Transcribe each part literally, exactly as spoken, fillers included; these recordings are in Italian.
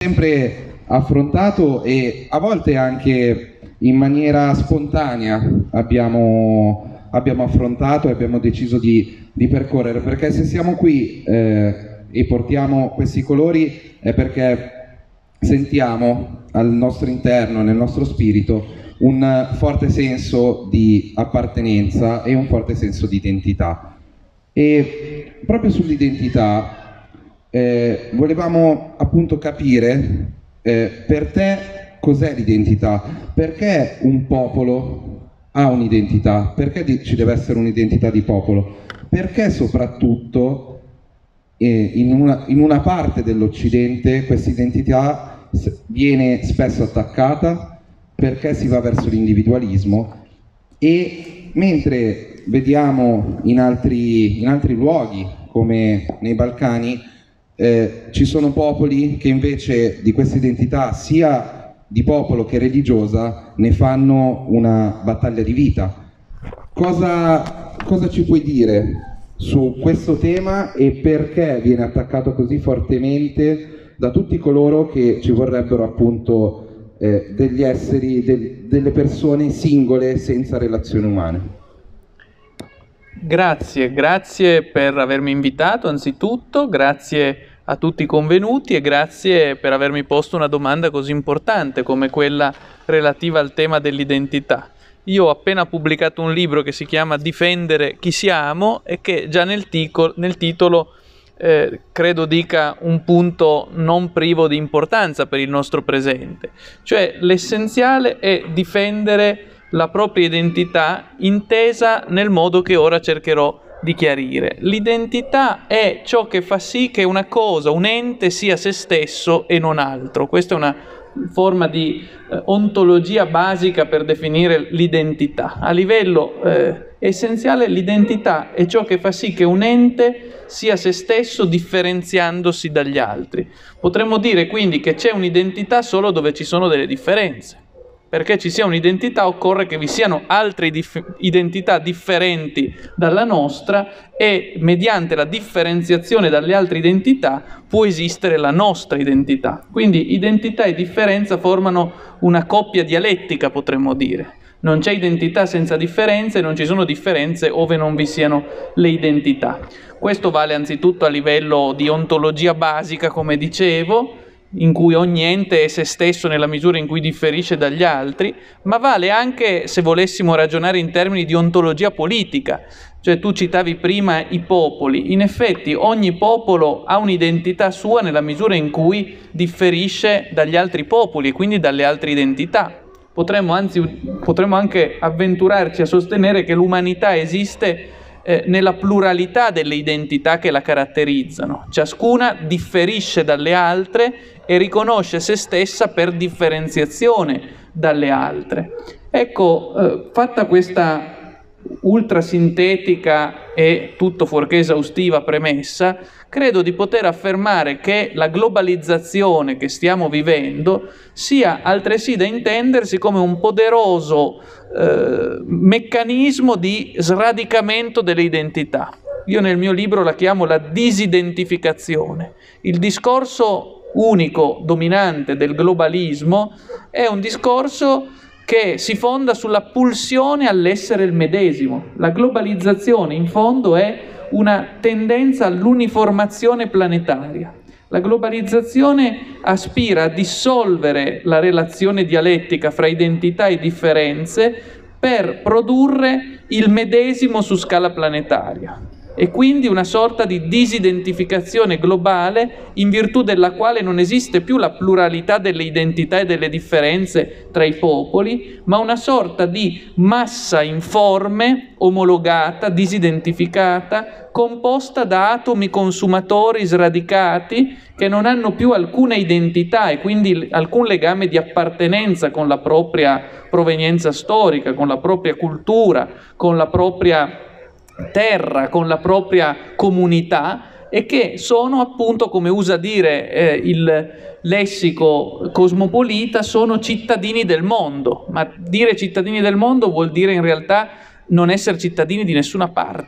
sempre affrontato e a volte anche in maniera spontanea abbiamo, abbiamo affrontato e abbiamo deciso di, di percorrere, perché se siamo qui eh, e portiamo questi colori è perché sentiamo al nostro interno, nel nostro spirito, un forte senso di appartenenza e un forte senso di identità. E proprio sull'identità eh, volevamo appunto capire eh, per te cos'è l'identità, perché un popolo ha un'identità, perché ci deve essere un'identità di popolo, perché soprattutto eh, in, una, in una parte dell'Occidente questa identità viene spesso attaccata, perché si va verso l'individualismo, e mentre vediamo in altri, in altri luoghi come nei Balcani eh, ci sono popoli che invece di questa identità sia di popolo che religiosa ne fanno una battaglia di vita. Cosa, cosa ci puoi dire su questo tema e perché viene attaccato così fortemente da tutti coloro che ci vorrebbero appunto Eh, degli esseri, del, delle persone singole senza relazioni umane? Grazie, grazie per avermi invitato anzitutto, grazie a tutti i convenuti e grazie per avermi posto una domanda così importante come quella relativa al tema dell'identità. Io ho appena pubblicato un libro che si chiama Difendere chi siamo e che già nel, tico, nel titolo Eh, credo dica un punto non privo di importanza per il nostro presente, cioè l'essenziale è difendere la propria identità intesa nel modo che ora cercherò di chiarire. L'identità è ciò che fa sì che una cosa, un ente sia se stesso e non altro. Questa è una forma di eh, ontologia basica per definire l'identità. A livello eh, essenziale l'identità è ciò che fa sì che un ente sia se stesso differenziandosi dagli altri. Potremmo dire quindi che c'è un'identità solo dove ci sono delle differenze. Perché ci sia un'identità occorre che vi siano altre dif- identità differenti dalla nostra e mediante la differenziazione dalle altre identità può esistere la nostra identità. Quindi identità e differenza formano una coppia dialettica, potremmo dire. Non c'è identità senza differenze, non ci sono differenze ove non vi siano le identità. Questo vale anzitutto a livello di ontologia basica, come dicevo, in cui ogni ente è se stesso nella misura in cui differisce dagli altri, ma vale anche se volessimo ragionare in termini di ontologia politica. Cioè tu citavi prima i popoli, in effetti ogni popolo ha un'identità sua nella misura in cui differisce dagli altri popoli e quindi dalle altre identità. Potremmo anzi potremmo anche avventurarci a sostenere che l'umanità esiste eh, nella pluralità delle identità che la caratterizzano. Ciascuna differisce dalle altre e riconosce se stessa per differenziazione dalle altre. Ecco, eh, fatta questa ultrasintetica e tutto fuorché esaustiva premessa, credo di poter affermare che la globalizzazione che stiamo vivendo sia altresì da intendersi come un poderoso eh, meccanismo di sradicamento delle identità. Io nel mio libro la chiamo la disidentificazione. Il discorso unico, dominante del globalismo è un discorso che si fonda sulla pulsione all'essere il medesimo. La globalizzazione, in fondo, è una tendenza all'uniformazione planetaria. La globalizzazione aspira a dissolvere la relazione dialettica fra identità e differenze per produrre il medesimo su scala planetaria. E quindi una sorta di disidentificazione globale in virtù della quale non esiste più la pluralità delle identità e delle differenze tra i popoli, ma una sorta di massa informe, omologata, disidentificata, composta da atomi consumatori sradicati che non hanno più alcuna identità e quindi alcun legame di appartenenza con la propria provenienza storica, con la propria cultura, con la propria terra, con la propria comunità, e che sono appunto, come usa dire eh, il lessico cosmopolita, sono cittadini del mondo. Ma dire cittadini del mondo vuol dire in realtà non essere cittadini di nessuna parte.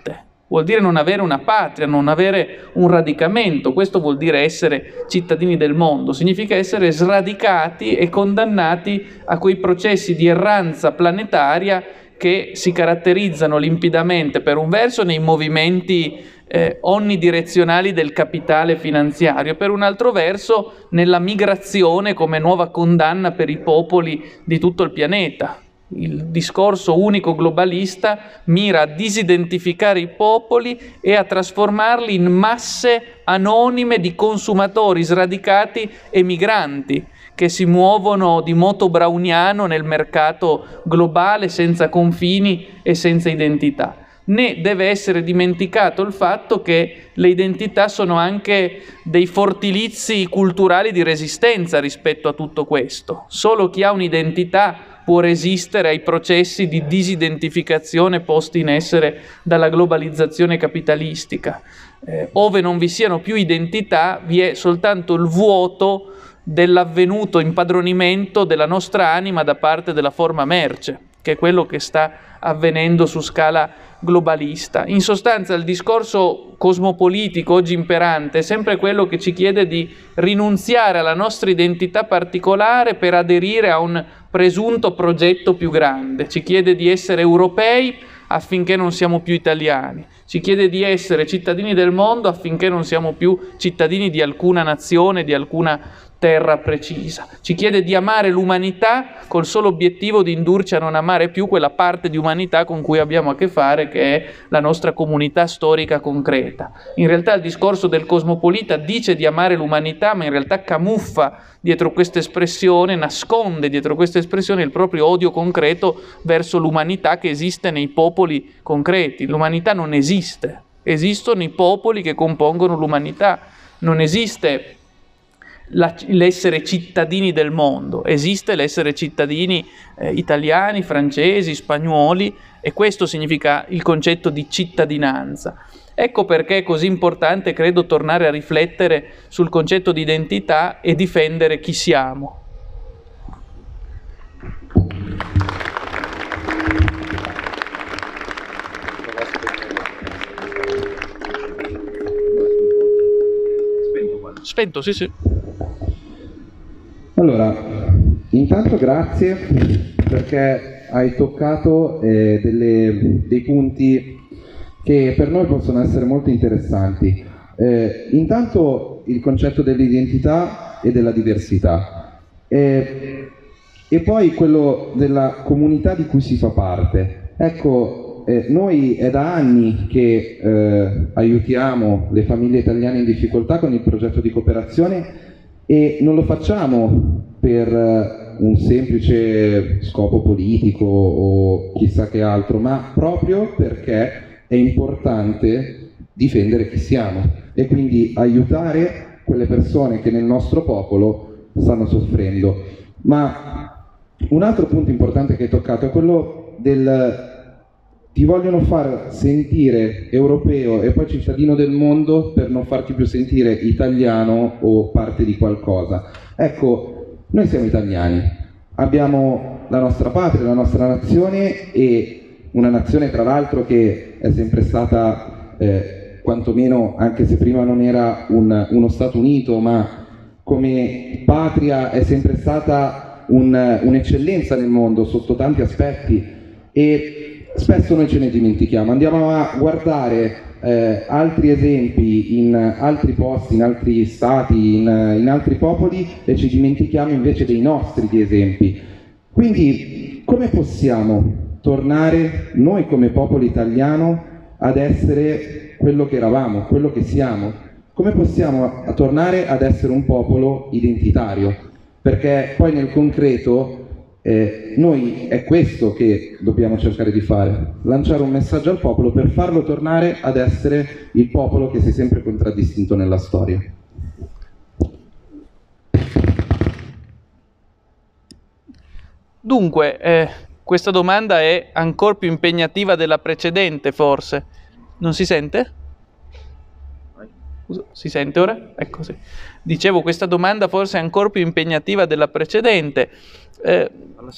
vuol dire non avere una patria, non avere un radicamento. Questo vuol dire essere cittadini del mondo, significa essere sradicati e condannati a quei processi di erranza planetaria che si caratterizzano limpidamente, per un verso, nei movimenti eh, onnidirezionali del capitale finanziario, per un altro verso nella migrazione come nuova condanna per i popoli di tutto il pianeta. Il discorso unico globalista mira a disidentificare i popoli e a trasformarli in masse anonime di consumatori sradicati e migranti che si muovono di moto browniano nel mercato globale senza confini e senza identità. Né deve essere dimenticato il fatto che le identità sono anche dei fortilizi culturali di resistenza rispetto a tutto questo. Solo chi ha un'identità può resistere ai processi di disidentificazione posti in essere dalla globalizzazione capitalistica. Eh, ove non vi siano più identità, vi è soltanto il vuoto dell'avvenuto impadronimento della nostra anima da parte della forma merce, che è quello che sta avvenendo su scala globalista. In sostanza, il discorso cosmopolitico oggi imperante è sempre quello che ci chiede di rinunziare alla nostra identità particolare per aderire a un presunto progetto più grande. Ci chiede di essere europei affinché non siamo più italiani. Ci chiede di essere cittadini del mondo affinché non siamo più cittadini di alcuna nazione, di alcuna terra precisa. Ci chiede di amare l'umanità col solo obiettivo di indurci a non amare più quella parte di umanità con cui abbiamo a che fare, che è la nostra comunità storica concreta. In realtà il discorso del cosmopolita dice di amare l'umanità, ma in realtà camuffa dietro questa espressione, nasconde dietro questa espressione il proprio odio concreto verso l'umanità che esiste nei popoli concreti. L'umanità non esiste, esistono i popoli che compongono l'umanità, non esiste La, l'essere cittadini del mondo, esiste l'essere cittadini eh, italiani, francesi, spagnoli, e questo significa il concetto di cittadinanza. Ecco perché è così importante, credo, tornare a riflettere sul concetto di identità e difendere chi siamo. Spento, sì, sì. Allora, intanto grazie perché hai toccato eh, delle, dei punti che per noi possono essere molto interessanti. Eh, intanto il concetto dell'identità e della diversità eh, e poi quello della comunità di cui si fa parte. Ecco, eh, noi è da anni che eh, aiutiamo le famiglie italiane in difficoltà con il progetto di cooperazione e non lo facciamo per un semplice scopo politico o chissà che altro, ma proprio perché è importante difendere chi siamo e quindi aiutare quelle persone che nel nostro popolo stanno soffrendo. Ma un altro punto importante che hai toccato è quello del ti vogliono far sentire europeo e poi cittadino del mondo per non farti più sentire italiano o parte di qualcosa. Ecco, noi siamo italiani, abbiamo la nostra patria, la nostra nazione, e una nazione tra l'altro che è sempre stata, eh, quantomeno anche se prima non era un, uno Stato Unito, ma come patria è sempre stata un, un'eccellenza nel mondo sotto tanti aspetti, e spesso noi ce ne dimentichiamo, andiamo a guardare eh, altri esempi in altri posti, in altri stati, in, in altri popoli, e ci dimentichiamo invece dei nostri di esempi. Quindi come possiamo tornare noi come popolo italiano ad essere quello che eravamo, quello che siamo? Come possiamo tornare ad essere un popolo identitario? Perché poi nel concreto Eh, noi è questo che dobbiamo cercare di fare, lanciare un messaggio al popolo per farlo tornare ad essere il popolo che si è sempre contraddistinto nella storia. Dunque, eh, questa domanda è ancora più impegnativa della precedente, forse. Non si sente? Si sente ora? Ecco, sì. Dicevo, questa domanda forse è ancora più impegnativa della precedente. Eh,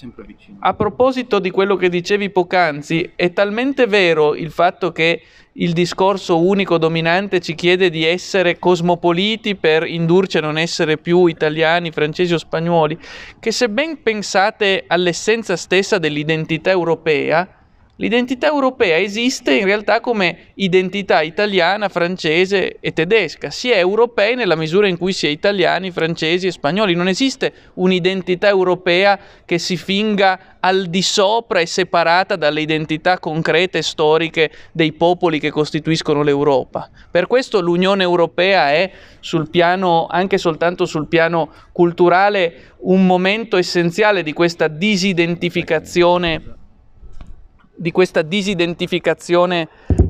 a proposito di quello che dicevi poc'anzi, è talmente vero il fatto che il discorso unico dominante ci chiede di essere cosmopoliti per indurci a non essere più italiani, francesi o spagnoli, che se ben pensate all'essenza stessa dell'identità europea, l'identità europea esiste in realtà come identità italiana, francese e tedesca. Si è europei nella misura in cui si è italiani, francesi e spagnoli. Non esiste un'identità europea che si finga al di sopra e separata dalle identità concrete e storiche dei popoli che costituiscono l'Europa. Per questo l'Unione Europea è, sul piano, anche soltanto sul piano culturale, un momento essenziale di questa disidentificazione di questa disidentificazione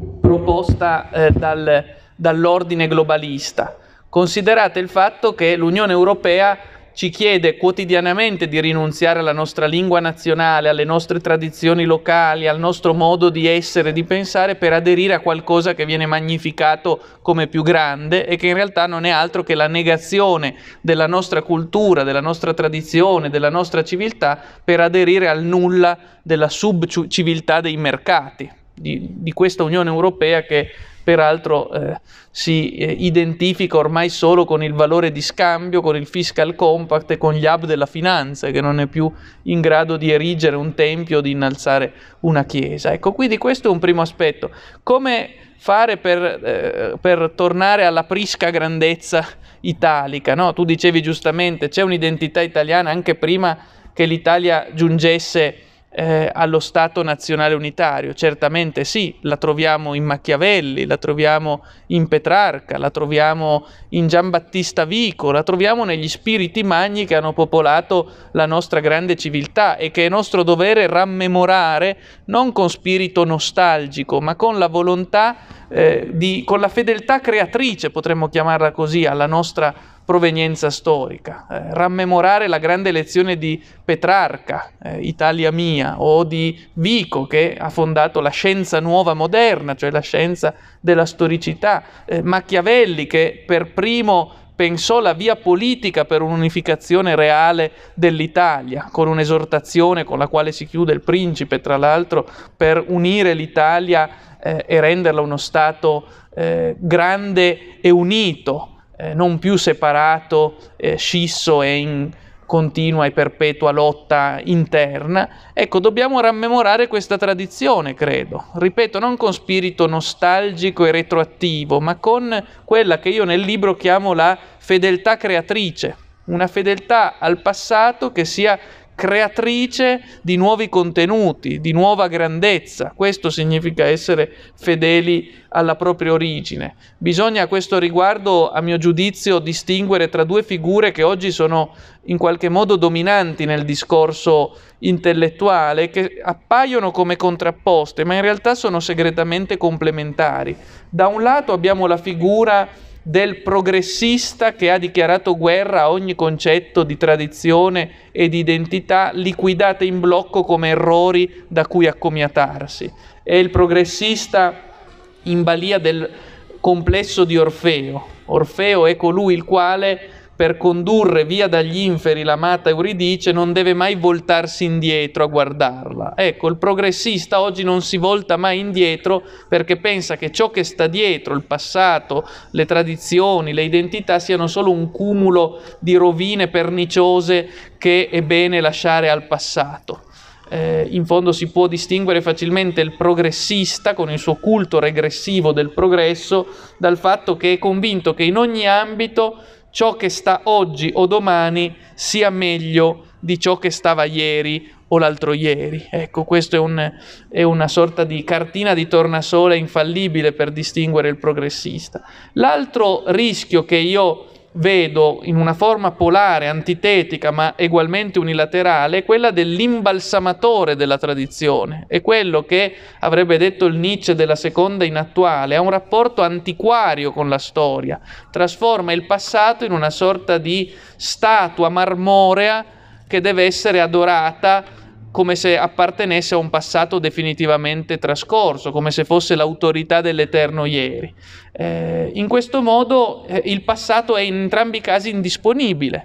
proposta eh, dal, dall'ordine globalista. Considerate il fatto che l'Unione Europea ci chiede quotidianamente di rinunziare alla nostra lingua nazionale, alle nostre tradizioni locali, al nostro modo di essere e di pensare per aderire a qualcosa che viene magnificato come più grande e che in realtà non è altro che la negazione della nostra cultura, della nostra tradizione, della nostra civiltà per aderire al nulla della subciviltà dei mercati, di, di questa Unione Europea che peraltro eh, si eh, identifica ormai solo con il valore di scambio, con il fiscal compact e con gli hub della finanza, che non è più in grado di erigere un tempio o di innalzare una chiesa. Ecco, quindi questo è un primo aspetto. Come fare per, eh, per tornare alla prisca grandezza italica, no? Tu dicevi giustamente, c'è un'identità italiana anche prima che l'Italia giungesse Eh, allo Stato nazionale unitario. Certamente sì, la troviamo in Machiavelli, la troviamo in Petrarca, la troviamo in Giambattista Vico, la troviamo negli spiriti magni che hanno popolato la nostra grande civiltà e che è nostro dovere rammemorare non con spirito nostalgico, ma con la volontà eh, di, con la fedeltà creatrice, potremmo chiamarla così, alla nostra provenienza storica, eh, rammemorare la grande lezione di Petrarca, eh, Italia mia, o di Vico che ha fondato la scienza nuova moderna, cioè la scienza della storicità, eh, Machiavelli che per primo pensò la via politica per un'unificazione reale dell'Italia, con un'esortazione con la quale si chiude il Principe, tra l'altro, per unire l'Italia eh, e renderla uno Stato eh, grande e unito, Eh, non più separato, eh, scisso e in continua e perpetua lotta interna. Ecco, dobbiamo rammemorare questa tradizione, credo. Ripeto, non con spirito nostalgico e retroattivo, ma con quella che io nel libro chiamo la fedeltà creatrice, una fedeltà al passato che sia creatrice di nuovi contenuti, di nuova grandezza. Questo significa essere fedeli alla propria origine. Bisogna a questo riguardo, a mio giudizio, distinguere tra due figure che oggi sono in qualche modo dominanti nel discorso intellettuale, che appaiono come contrapposte, ma in realtà sono segretamente complementari. Da un lato abbiamo la figura del progressista che ha dichiarato guerra a ogni concetto di tradizione e di identità liquidate in blocco come errori da cui accomiatarsi. È il progressista in balia del complesso di Orfeo. Orfeo è colui il quale, per condurre via dagli inferi l'amata Euridice, non deve mai voltarsi indietro a guardarla. Ecco, il progressista oggi non si volta mai indietro perché pensa che ciò che sta dietro, il passato, le tradizioni, le identità, siano solo un cumulo di rovine perniciose che è bene lasciare al passato. Eh, in fondo si può distinguere facilmente il progressista con il suo culto regressivo del progresso dal fatto che è convinto che in ogni ambito ciò che sta oggi o domani sia meglio di ciò che stava ieri o l'altro ieri. Ecco, questo è, un, è una sorta di cartina di tornasole infallibile per distinguere il progressista. L'altro rischio che io vedo in una forma polare, antitetica, ma egualmente unilaterale, è quella dell'imbalsamatore della tradizione. È quello che, avrebbe detto il Nietzsche della seconda inattuale, ha un rapporto antiquario con la storia, trasforma il passato in una sorta di statua marmorea che deve essere adorata come se appartenesse a un passato definitivamente trascorso, come se fosse l'autorità dell'eterno ieri. Eh, in questo modo eh, il passato è in entrambi i casi indisponibile,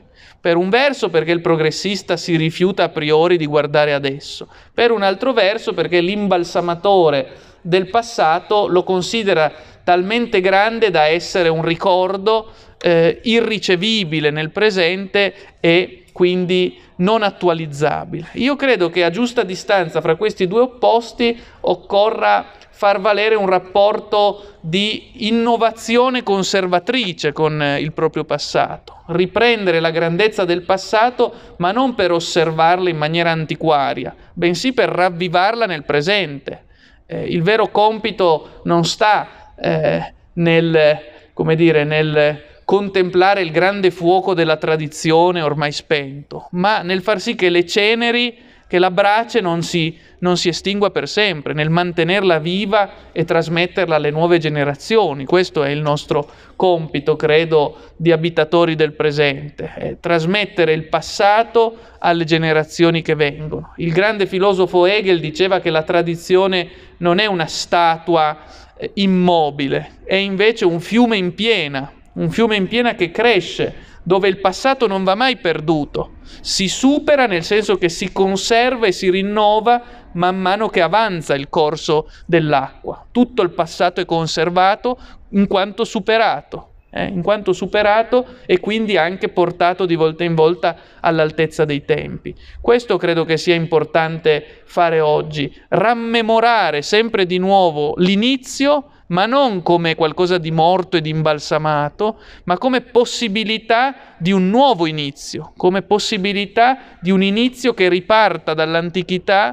Per un verso perché il progressista si rifiuta a priori di guardare adesso, per un altro verso perché l'imbalsamatore del passato lo considera talmente grande da essere un ricordo eh, irricevibile nel presente e quindi non attualizzabile. Io credo che a giusta distanza fra questi due opposti occorra far valere un rapporto di innovazione conservatrice con il proprio passato, riprendere la grandezza del passato ma non per osservarla in maniera antiquaria, bensì per ravvivarla nel presente. Eh, il vero compito non sta eh, nel, come dire, nel contemplare il grande fuoco della tradizione ormai spento, ma nel far sì che le ceneri, che la brace non si, non si estingua per sempre, nel mantenerla viva e trasmetterla alle nuove generazioni. Questo è il nostro compito, credo, di abitatori del presente, è trasmettere il passato alle generazioni che vengono. Il grande filosofo Hegel diceva che la tradizione non è una statua eh, immobile, è invece un fiume in piena, un fiume in piena che cresce, dove il passato non va mai perduto, si supera nel senso che si conserva e si rinnova man mano che avanza il corso dell'acqua. Tutto il passato è conservato in quanto superato, eh, in quanto superato e quindi anche portato di volta in volta all'altezza dei tempi. Questo credo che sia importante fare oggi, rammemorare sempre di nuovo l'inizio, ma non come qualcosa di morto e di imbalsamato, ma come possibilità di un nuovo inizio, come possibilità di un inizio che riparta dall'antichità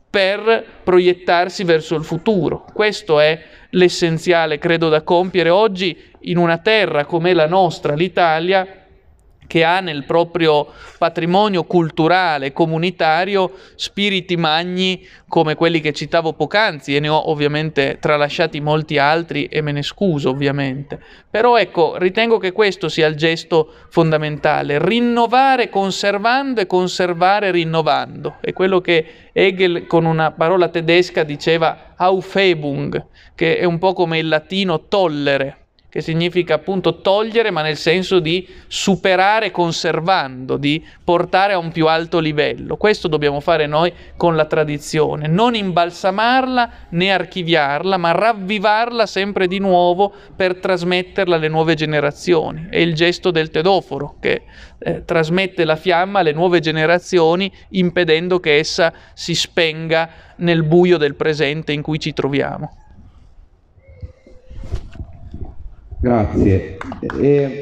per proiettarsi verso il futuro. Questo è l'essenziale, credo, da compiere oggi in una terra come la nostra, l'Italia, che ha nel proprio patrimonio culturale, comunitario, spiriti magni come quelli che citavo poc'anzi, e ne ho ovviamente tralasciati molti altri e me ne scuso ovviamente. Però ecco, ritengo che questo sia il gesto fondamentale, rinnovare conservando e conservare rinnovando. È quello che Hegel con una parola tedesca diceva Aufhebung, che è un po' come il latino tollere, che significa appunto togliere, ma nel senso di superare conservando, di portare a un più alto livello. Questo dobbiamo fare noi con la tradizione, non imbalsamarla né archiviarla, ma ravvivarla sempre di nuovo per trasmetterla alle nuove generazioni. È il gesto del tedoforo che eh, trasmette la fiamma alle nuove generazioni, impedendo che essa si spenga nel buio del presente in cui ci troviamo. Grazie. E...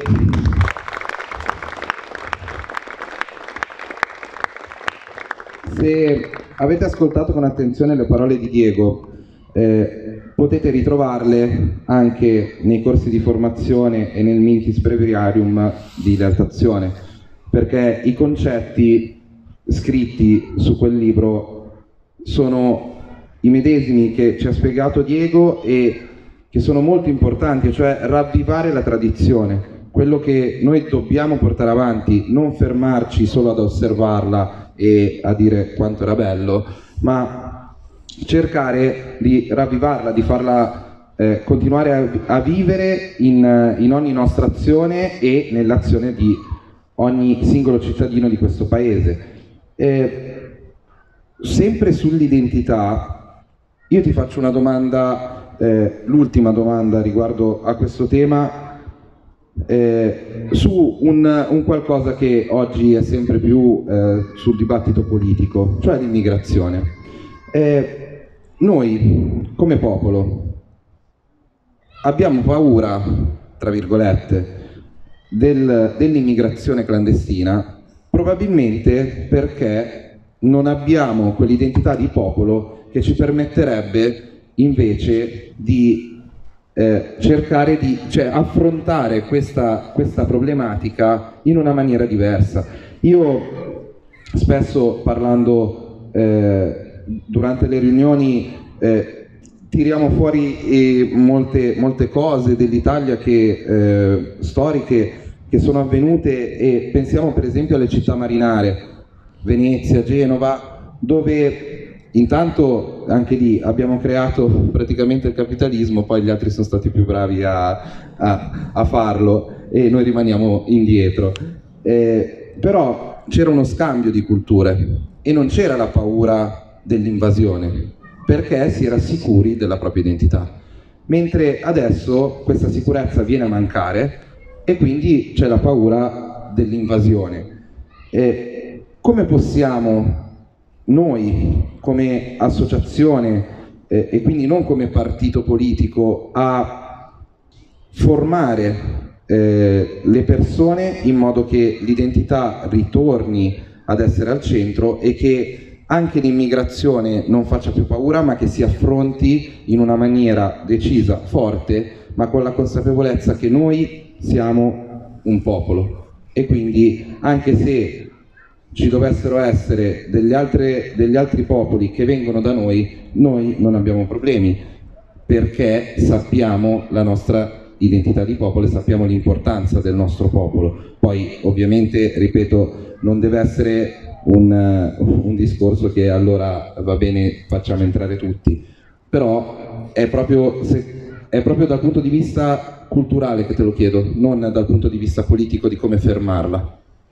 se avete ascoltato con attenzione le parole di Diego, eh, potete ritrovarle anche nei corsi di formazione e nel Mintis Breviarium di Lealtazione, perché i concetti scritti su quel libro sono i medesimi che ci ha spiegato Diego e che sono molto importanti, cioè ravvivare la tradizione, quello che noi dobbiamo portare avanti, non fermarci solo ad osservarla e a dire quanto era bello, ma cercare di ravvivarla, di farla eh, continuare a, a vivere in, in ogni nostra azione e nell'azione di ogni singolo cittadino di questo paese. Eh, sempre sull'identità, io ti faccio una domanda. Eh, l'ultima domanda riguardo a questo tema, eh, su un, un qualcosa che oggi è sempre più eh, sul dibattito politico, cioè l'immigrazione. Eh, noi come popolo abbiamo paura, tra virgolette, del, dell'immigrazione clandestina, probabilmente perché non abbiamo quell'identità di popolo che ci permetterebbe invece di eh, cercare di cioè, affrontare questa, questa problematica in una maniera diversa. Io spesso parlando eh, durante le riunioni eh, tiriamo fuori eh, molte, molte cose dell'Italia che, eh, storiche che sono avvenute e pensiamo per esempio alle città marinare, Venezia, Genova, dove intanto anche lì abbiamo creato praticamente il capitalismo, poi gli altri sono stati più bravi a, a, a farlo e noi rimaniamo indietro. Eh, però c'era uno scambio di culture e non c'era la paura dell'invasione, perché si era sicuri della propria identità. Mentre adesso questa sicurezza viene a mancare e quindi c'è la paura dell'invasione. E come possiamo noi, come associazione, eh, e quindi non come partito politico, a formare eh, le persone in modo che l'identità ritorni ad essere al centro e che anche l'immigrazione non faccia più paura, ma che si affronti in una maniera decisa, forte, ma con la consapevolezza che noi siamo un popolo e quindi anche se ci dovessero essere degli, altre, degli altri popoli che vengono da noi, noi non abbiamo problemi, perché sappiamo la nostra identità di popolo e sappiamo l'importanza del nostro popolo. Poi ovviamente, ripeto, non deve essere un, un discorso che allora va bene, facciamo entrare tutti, però è proprio, se, è proprio dal punto di vista culturale che te lo chiedo, non dal punto di vista politico di come fermarla.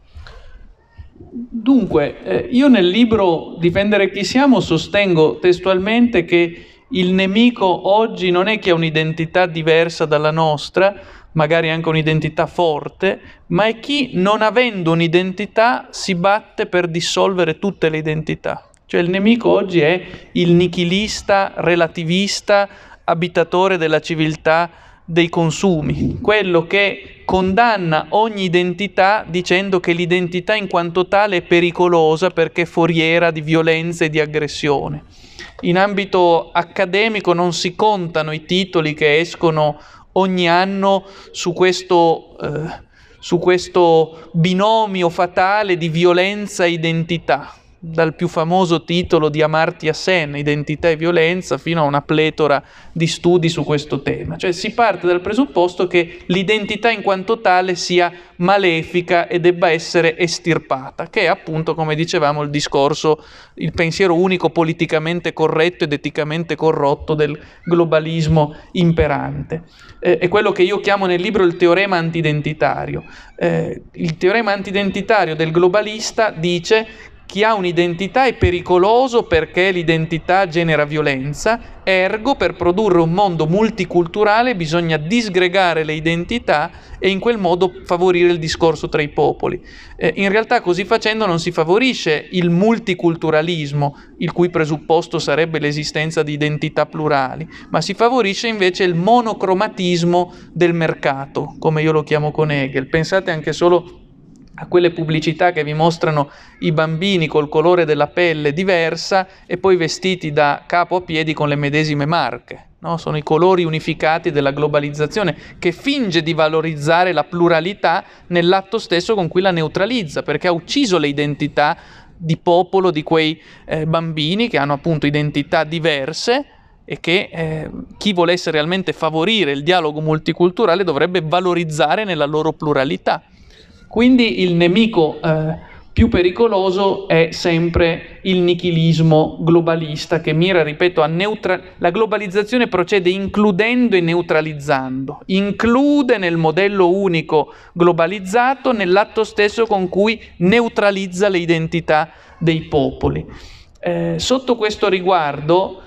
Dunque, eh, io nel libro Difendere chi siamo sostengo testualmente che il nemico oggi non è che ha un'identità diversa dalla nostra, magari anche un'identità forte, ma è chi, non avendo un'identità, si batte per dissolvere tutte le identità. Cioè il nemico oggi è il nichilista, relativista, abitatore della civiltà dei consumi, quello che condanna ogni identità dicendo che l'identità in quanto tale è pericolosa perché è foriera di violenza e di aggressione. In ambito accademico non si contano i titoli che escono ogni anno su questo, eh, su questo binomio fatale di violenza e identità, dal più famoso titolo di Amartya Sen, Identità e violenza, fino a una pletora di studi su questo tema. Cioè si parte dal presupposto che l'identità in quanto tale sia malefica e debba essere estirpata, che è appunto, come dicevamo, il discorso, il pensiero unico politicamente corretto ed eticamente corrotto del globalismo imperante. Eh, è quello che io chiamo nel libro il teorema antidentitario. Eh, il teorema antidentitario del globalista dice: chi ha un'identità è pericoloso perché l'identità genera violenza, ergo per produrre un mondo multiculturale bisogna disgregare le identità e in quel modo favorire il discorso tra i popoli. Eh, in realtà così facendo non si favorisce il multiculturalismo, il cui presupposto sarebbe l'esistenza di identità plurali, ma si favorisce invece il monocromatismo del mercato, come io lo chiamo con Hegel. Pensate anche solo a quelle pubblicità che vi mostrano i bambini col colore della pelle diversa e poi vestiti da capo a piedi con le medesime marche, no? Sono i colori unificati della globalizzazione che finge di valorizzare la pluralità nell'atto stesso con cui la neutralizza, perché ha ucciso le identità di popolo di quei eh, bambini che hanno appunto identità diverse e che eh, chi volesse realmente favorire il dialogo multiculturale dovrebbe valorizzare nella loro pluralità. Quindi il nemico eh, più pericoloso è sempre il nichilismo globalista che mira, ripeto, a neutralizzare. La globalizzazione procede includendo e neutralizzando, include nel modello unico globalizzato nell'atto stesso con cui neutralizza le identità dei popoli. Eh, sotto questo riguardo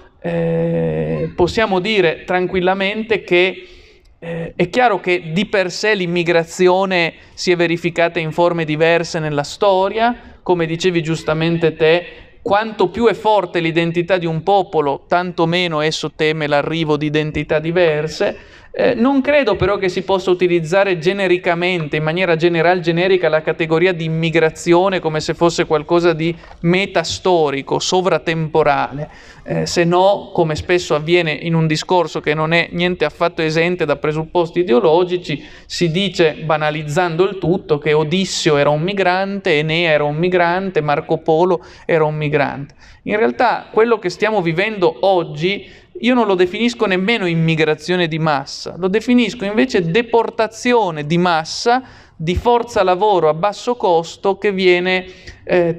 eh, possiamo dire tranquillamente che Eh, è chiaro che di per sé l'immigrazione si è verificata in forme diverse nella storia, come dicevi giustamente te, quanto più è forte l'identità di un popolo, tanto meno esso teme l'arrivo di identità diverse. Eh, non credo però che si possa utilizzare genericamente, in maniera general generica, la categoria di immigrazione come se fosse qualcosa di metastorico, sovratemporale, eh, se no, come spesso avviene in un discorso che non è niente affatto esente da presupposti ideologici, si dice, banalizzando il tutto, che Odisseo era un migrante, Enea era un migrante, Marco Polo era un migrante. In realtà quello che stiamo vivendo oggi io non lo definisco nemmeno immigrazione di massa, lo definisco invece deportazione di massa di forza lavoro a basso costo che viene eh,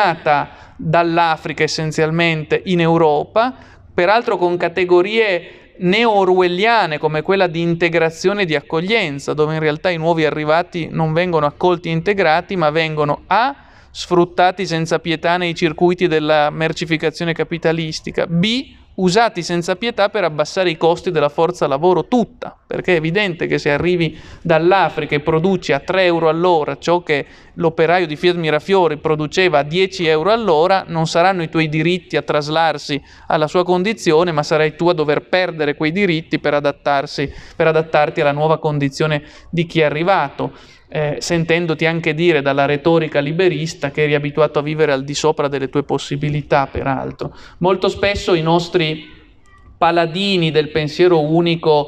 trascinata dall'Africa essenzialmente in Europa, peraltro con categorie neo-orwelliane come quella di integrazione e di accoglienza, dove in realtà i nuovi arrivati non vengono accolti e integrati, ma vengono a sfruttati senza pietà nei circuiti della mercificazione capitalistica, b usati senza pietà per abbassare i costi della forza lavoro tutta, perché è evidente che se arrivi dall'Africa e produci a tre euro all'ora ciò che l'operaio di Fiat Mirafiori produceva a dieci euro all'ora, non saranno i tuoi diritti a traslarsi alla sua condizione, ma sarai tu a dover perdere quei diritti per adattarsi, per adattarti alla nuova condizione di chi è arrivato. Eh, sentendoti anche dire dalla retorica liberista che eri abituato a vivere al di sopra delle tue possibilità, peraltro. Molto spesso i nostri paladini del pensiero unico,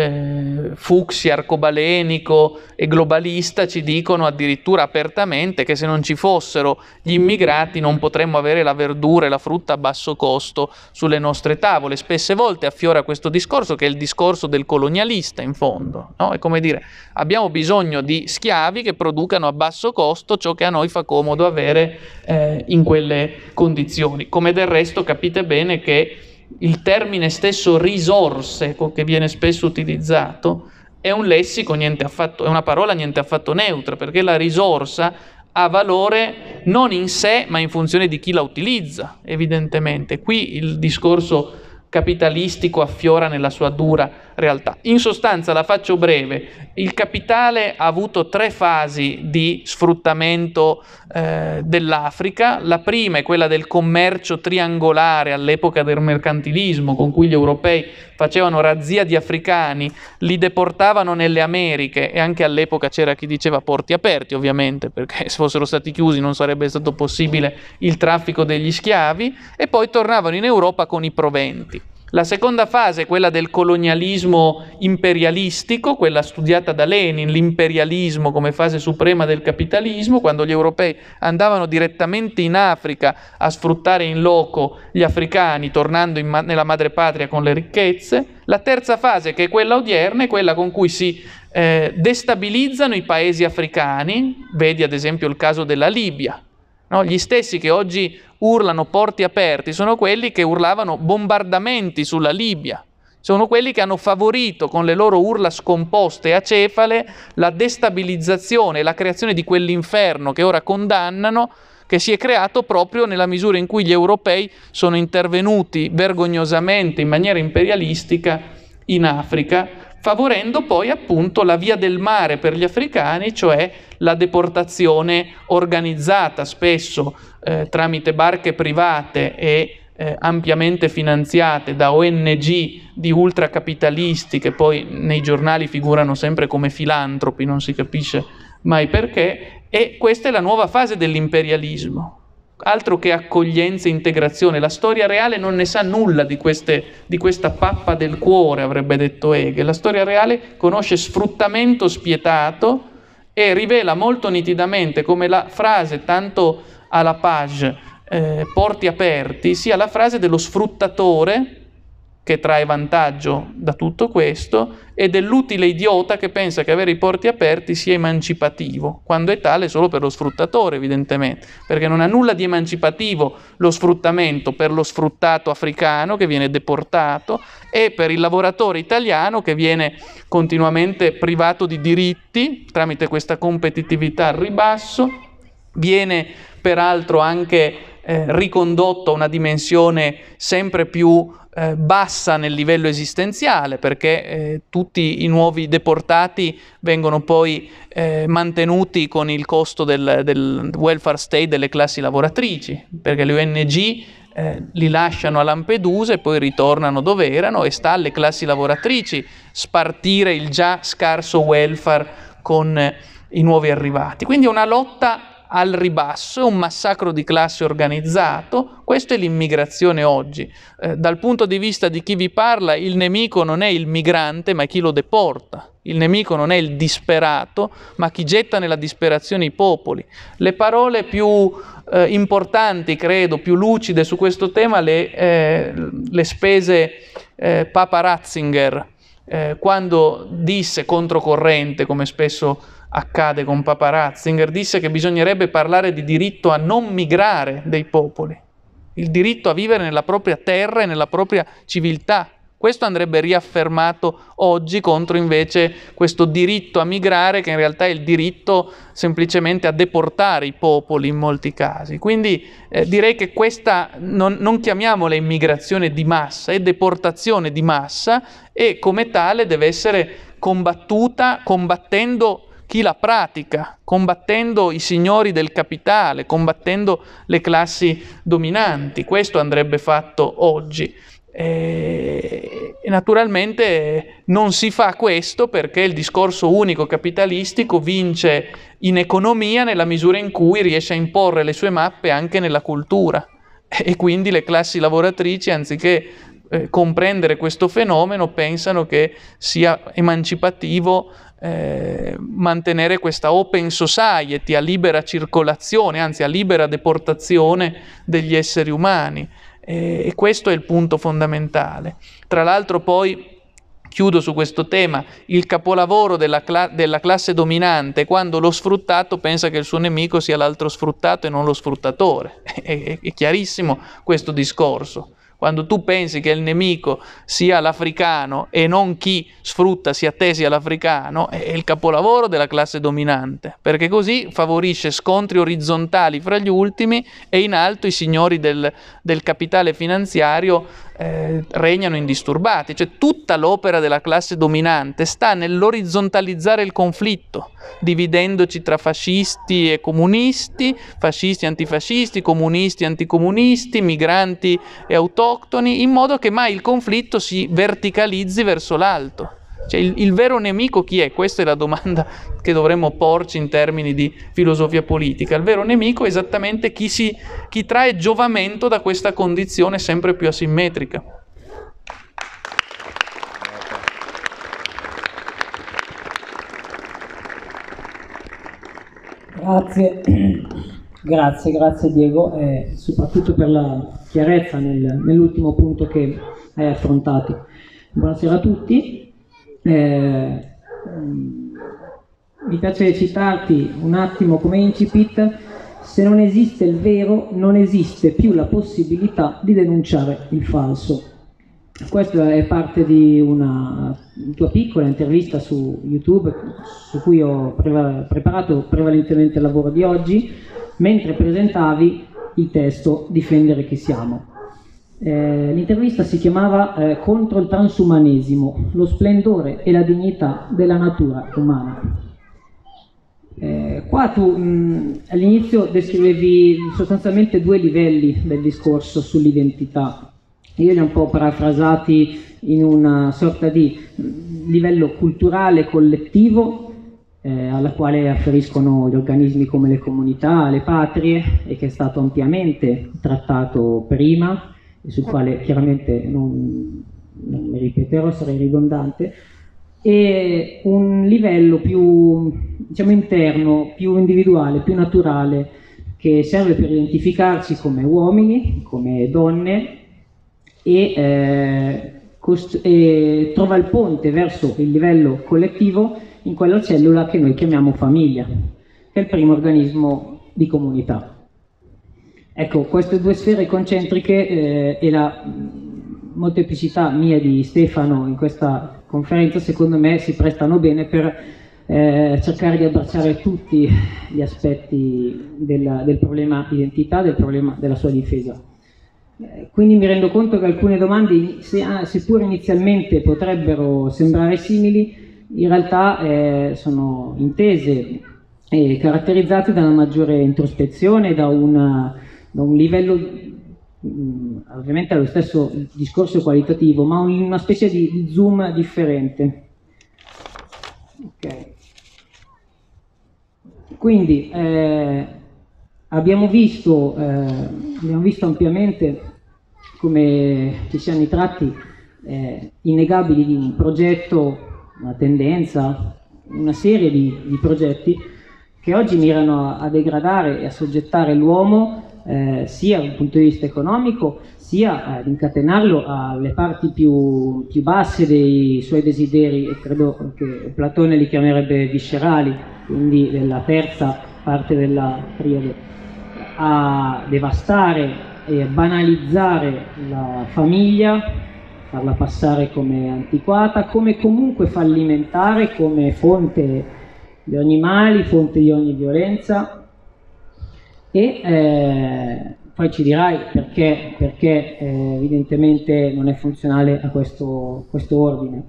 eh, fucsia, arcobalenico e globalista ci dicono addirittura apertamente che se non ci fossero gli immigrati non potremmo avere la verdura e la frutta a basso costo sulle nostre tavole. Spesse volte affiora questo discorso, che è il discorso del colonialista in fondo, no? È come dire, abbiamo bisogno di schiavi che producano a basso costo ciò che a noi fa comodo avere eh, in quelle condizioni. Come del resto capite bene che il termine stesso risorse, che viene spesso utilizzato, è un lessico niente affatto, è una parola niente affatto neutra, perché la risorsa ha valore non in sé ma in funzione di chi la utilizza, evidentemente. Qui il discorso capitalistico affiora nella sua dura realtà. In sostanza, la faccio breve, il capitale ha avuto tre fasi di sfruttamento eh, dell'Africa. La prima è quella del commercio triangolare all'epoca del mercantilismo, con cui gli europei facevano razzia di africani, li deportavano nelle Americhe, e anche all'epoca c'era chi diceva porti aperti, ovviamente, perché se fossero stati chiusi non sarebbe stato possibile il traffico degli schiavi, e poi tornavano in Europa con i proventi. La seconda fase è quella del colonialismo imperialistico, quella studiata da Lenin, l'imperialismo come fase suprema del capitalismo, quando gli europei andavano direttamente in Africa a sfruttare in loco gli africani, tornando in ma- nella madrepatria con le ricchezze. La terza fase, che è quella odierna, è quella con cui si eh, destabilizzano i paesi africani, vedi ad esempio il caso della Libia. No, gli stessi che oggi urlano porti aperti sono quelli che urlavano bombardamenti sulla Libia, sono quelli che hanno favorito con le loro urla scomposte e acefale la destabilizzazione e la creazione di quell'inferno che ora condannano, che si è creato proprio nella misura in cui gli europei sono intervenuti vergognosamente in maniera imperialistica in Africa, favorendo poi appunto la via del mare per gli africani, cioè la deportazione organizzata spesso eh, tramite barche private e eh, ampiamente finanziate da O N G di ultracapitalisti che poi nei giornali figurano sempre come filantropi, non si capisce mai perché, e questa è la nuova fase dell'imperialismo. Altro che accoglienza e integrazione, la storia reale non ne sa nulla di, queste, di questa pappa del cuore, avrebbe detto Hegel. La storia reale conosce sfruttamento spietato e rivela molto nitidamente come la frase tanto alla page, eh, porti aperti, sia la frase dello sfruttatore che trae vantaggio da tutto questo e dell'utile idiota che pensa che avere i porti aperti sia emancipativo, quando è tale solo per lo sfruttatore, evidentemente, perché non ha nulla di emancipativo lo sfruttamento per lo sfruttato africano che viene deportato e per il lavoratore italiano che viene continuamente privato di diritti tramite questa competitività al ribasso, viene peraltro anche eh, ricondotto a una dimensione sempre più Eh, bassa nel livello esistenziale, perché eh, tutti i nuovi deportati vengono poi eh, mantenuti con il costo del, del welfare state delle classi lavoratrici, perché le O N G eh, li lasciano a Lampedusa e poi ritornano dove erano, e sta alle classi lavoratrici spartire il già scarso welfare con eh, i nuovi arrivati. Quindi è una lotta al ribasso, è un massacro di classe organizzato. Questo è l'immigrazione oggi. Eh, dal punto di vista di chi vi parla, il nemico non è il migrante, ma chi lo deporta. Il nemico non è il disperato, ma chi getta nella disperazione i popoli. Le parole più eh, importanti, credo, più lucide su questo tema le, eh, le spese eh, Papa Ratzinger, eh, quando disse controcorrente, come spesso accade con Papa Ratzinger, disse che bisognerebbe parlare di diritto a non migrare dei popoli, il diritto a vivere nella propria terra e nella propria civiltà, Questo andrebbe riaffermato oggi contro invece questo diritto a migrare, che in realtà è il diritto semplicemente a deportare i popoli in molti casi. Quindi eh, direi che questa, non, non chiamiamola immigrazione di massa, è deportazione di massa, e come tale deve essere combattuta combattendo chi la pratica, combattendo i signori del capitale, combattendo le classi dominanti. Questo andrebbe fatto oggi. E naturalmente non si fa questo perché il discorso unico capitalistico vince in economia nella misura in cui riesce a imporre le sue mappe anche nella cultura, e quindi le classi lavoratrici, anziché eh, comprendere questo fenomeno, pensano che sia emancipativo Eh, mantenere questa open society a libera circolazione, anzi a libera deportazione degli esseri umani, eh, e questo è il punto fondamentale. Tra l'altro poi, chiudo su questo tema, il capolavoro della, cla- della classe dominante quando lo sfruttato pensa che il suo nemico sia l'altro sfruttato e non lo sfruttatore. È, è, è chiarissimo questo discorso. Quando tu pensi che il nemico sia l'africano e non chi sfrutta sia te sia l'africano, è il capolavoro della classe dominante, perché così favorisce scontri orizzontali fra gli ultimi e in alto i signori del, del capitale finanziario eh, regnano indisturbati. Cioè tutta l'opera della classe dominante sta nell'orizzontalizzare il conflitto, dividendoci tra fascisti e comunisti, fascisti e antifascisti, comunisti e anticomunisti, migranti e autoctoni, in modo che mai il conflitto si verticalizzi verso l'alto. Cioè il, il vero nemico chi è? Questa è la domanda che dovremmo porci in termini di filosofia politica. Il vero nemico è esattamente chi, si, chi trae giovamento da questa condizione sempre più asimmetrica. Grazie, grazie, grazie Diego, e soprattutto per la chiarezza nel, nell'ultimo punto che hai affrontato. Buonasera a tutti. Eh, mi piace citarti un attimo come incipit: se non esiste il vero, non esiste più la possibilità di denunciare il falso. Questo è parte di una tua piccola intervista su YouTube, su cui ho pre- preparato prevalentemente il lavoro di oggi, mentre presentavi il testo Difendere chi siamo. Eh, l'intervista si chiamava eh, Contro il transumanesimo, lo splendore e la dignità della natura umana. Eh, qua tu mh, all'inizio descrivevi sostanzialmente due livelli del discorso sull'identità. Io li ho un po' parafrasati in una sorta di livello culturale collettivo, eh, alla quale afferiscono gli organismi come le comunità, le patrie, e che è stato ampiamente trattato prima, e sul quale chiaramente non, non mi ripeterò, sarei ridondante, e un livello più, diciamo, interno, più individuale, più naturale, che serve per identificarci come uomini, come donne, e, eh, cost- e trova il ponte verso il livello collettivo in quella cellula che noi chiamiamo famiglia, che è il primo organismo di comunità. Ecco, queste due sfere concentriche eh, e la molteplicità mia di Stefano in questa conferenza, secondo me, si prestano bene per eh, cercare di abbracciare tutti gli aspetti del, del problema identità, del problema della sua difesa. Eh, quindi mi rendo conto che alcune domande, se, seppur inizialmente potrebbero sembrare simili, in realtà eh, sono intese e caratterizzate da una maggiore introspezione, da una da un livello, ovviamente allo stesso discorso qualitativo, ma una specie di, di zoom differente. Okay. Quindi eh, abbiamo visto, eh, abbiamo visto ampiamente come ci siano i tratti eh, innegabili di un progetto, una tendenza, una serie di, di progetti che oggi mirano a, a degradare e a soggettare l'uomo Eh, sia dal punto di vista economico, sia ad incatenarlo alle parti più, più basse dei suoi desideri, e credo che Platone li chiamerebbe viscerali, quindi della terza parte della triade, a devastare e banalizzare la famiglia, farla passare come antiquata, come comunque fallimentare, come fonte di ogni male, fonte di ogni violenza. E eh, poi ci dirai perché, perché eh, evidentemente non è funzionale a questo, questo ordine.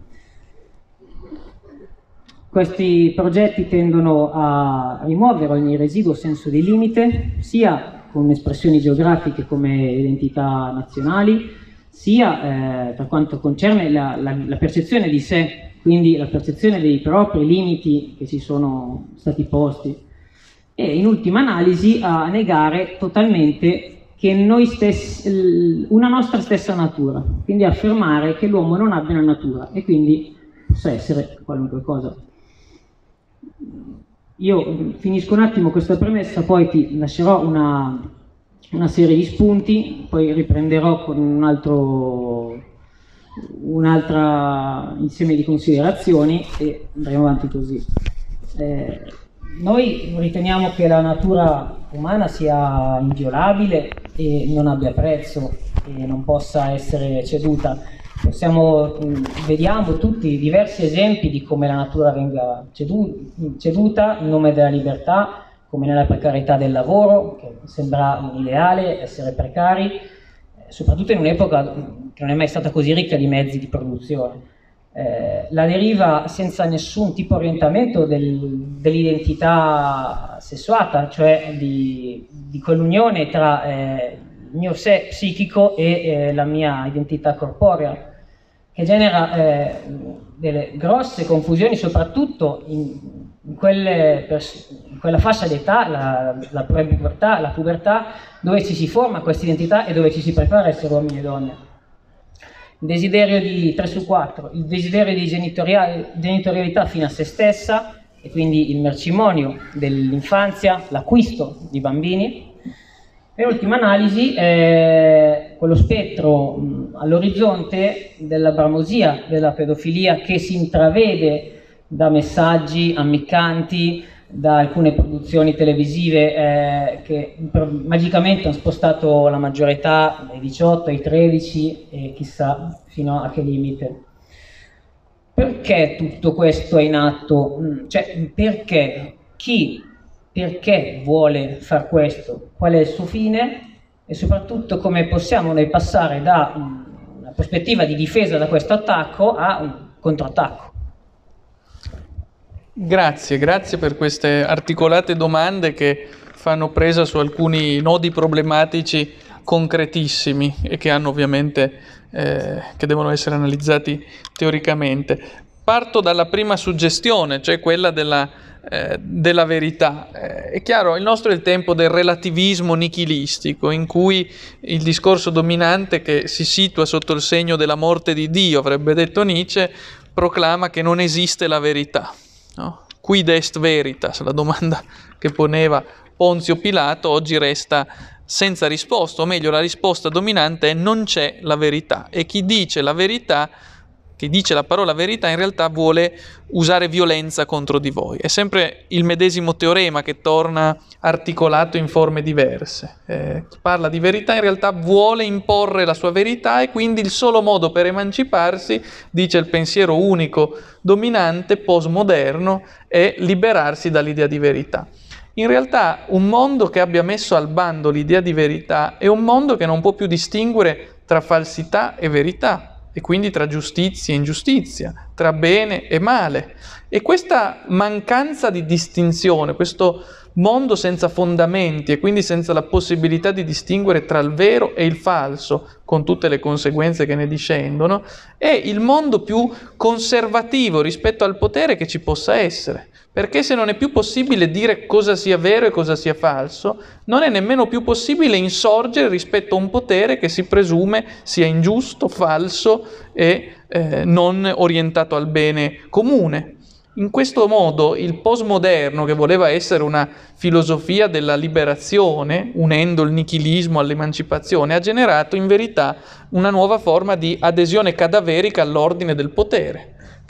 Questi progetti tendono a rimuovere ogni residuo senso di limite, sia con espressioni geografiche come identità nazionali, sia eh, per quanto concerne la, la, la percezione di sé, quindi la percezione dei propri limiti che ci sono stati posti, e in ultima analisi a negare totalmente che noi stessi, una nostra stessa natura, quindi affermare che l'uomo non abbia una natura e quindi possa essere qualunque cosa. Io finisco un attimo questa premessa, poi ti lascerò una, una serie di spunti, poi riprenderò con un altro un altro insieme di considerazioni e andremo avanti così. Eh, noi riteniamo che la natura umana sia inviolabile e non abbia prezzo e non possa essere ceduta. Possiamo, vediamo tutti diversi esempi di come la natura venga cedu- ceduta in nome della libertà, come nella precarietà del lavoro, che sembra un ideale essere precari, soprattutto in un'epoca che non è mai stata così ricca di mezzi di produzione. Eh, la deriva senza nessun tipo di orientamento del, dell'identità sessuata, cioè di, di quell'unione tra eh, il mio sé psichico e eh, la mia identità corporea, che genera eh, delle grosse confusioni, soprattutto in, in, quelle in quella fascia d'età, la, la pubertà, la pubertà, dove ci si forma questa identità e dove ci si prepara a essere uomini e donne. Il desiderio di tre su quattro, il desiderio di genitorialità fino a se stessa, e quindi il mercimonio dell'infanzia, l'acquisto di bambini. In ultima analisi, eh, quello spettro mh, all'orizzonte della bramosia, della pedofilia, che si intravede da messaggi ammiccanti, da alcune produzioni televisive eh, che per, magicamente hanno spostato la maggiore età dai diciotto ai tredici e chissà fino a che limite. Perché tutto questo è in atto? Cioè, perché? Chi? Perché vuole far questo? Qual è il suo fine? E soprattutto come possiamo noi passare da una prospettiva di difesa da questo attacco a un controattacco? Grazie, grazie per queste articolate domande che fanno presa su alcuni nodi problematici concretissimi e che hanno ovviamente eh, che devono essere analizzati teoricamente. Parto dalla prima suggestione, cioè quella della, eh, della verità. Eh, è chiaro, il nostro è il tempo del relativismo nichilistico, in cui il discorso dominante, che si situa sotto il segno della morte di Dio, avrebbe detto Nietzsche, proclama che non esiste la verità. No? Quid est veritas, la domanda che poneva Ponzio Pilato, oggi resta senza risposta, o meglio la risposta dominante è non c'è la verità, e chi dice la verità, chi dice la parola verità in realtà vuole usare violenza contro di voi. È sempre il medesimo teorema che torna articolato in forme diverse. Eh, chi parla di verità in realtà vuole imporre la sua verità, e quindi il solo modo per emanciparsi, dice il pensiero unico dominante postmoderno, è liberarsi dall'idea di verità. In realtà un mondo che abbia messo al bando l'idea di verità è un mondo che non può più distinguere tra falsità e verità, e quindi tra giustizia e ingiustizia, tra bene e male. E questa mancanza di distinzione, questo mondo senza fondamenti e quindi senza la possibilità di distinguere tra il vero e il falso, con tutte le conseguenze che ne discendono, è il mondo più conservativo rispetto al potere che ci possa essere. Perché se non è più possibile dire cosa sia vero e cosa sia falso, non è nemmeno più possibile insorgere rispetto a un potere che si presume sia ingiusto, falso e eh, non orientato al bene comune. In questo modo il postmoderno, che voleva essere una filosofia della liberazione, unendo il nichilismo all'emancipazione, ha generato in verità una nuova forma di adesione cadaverica all'ordine del potere,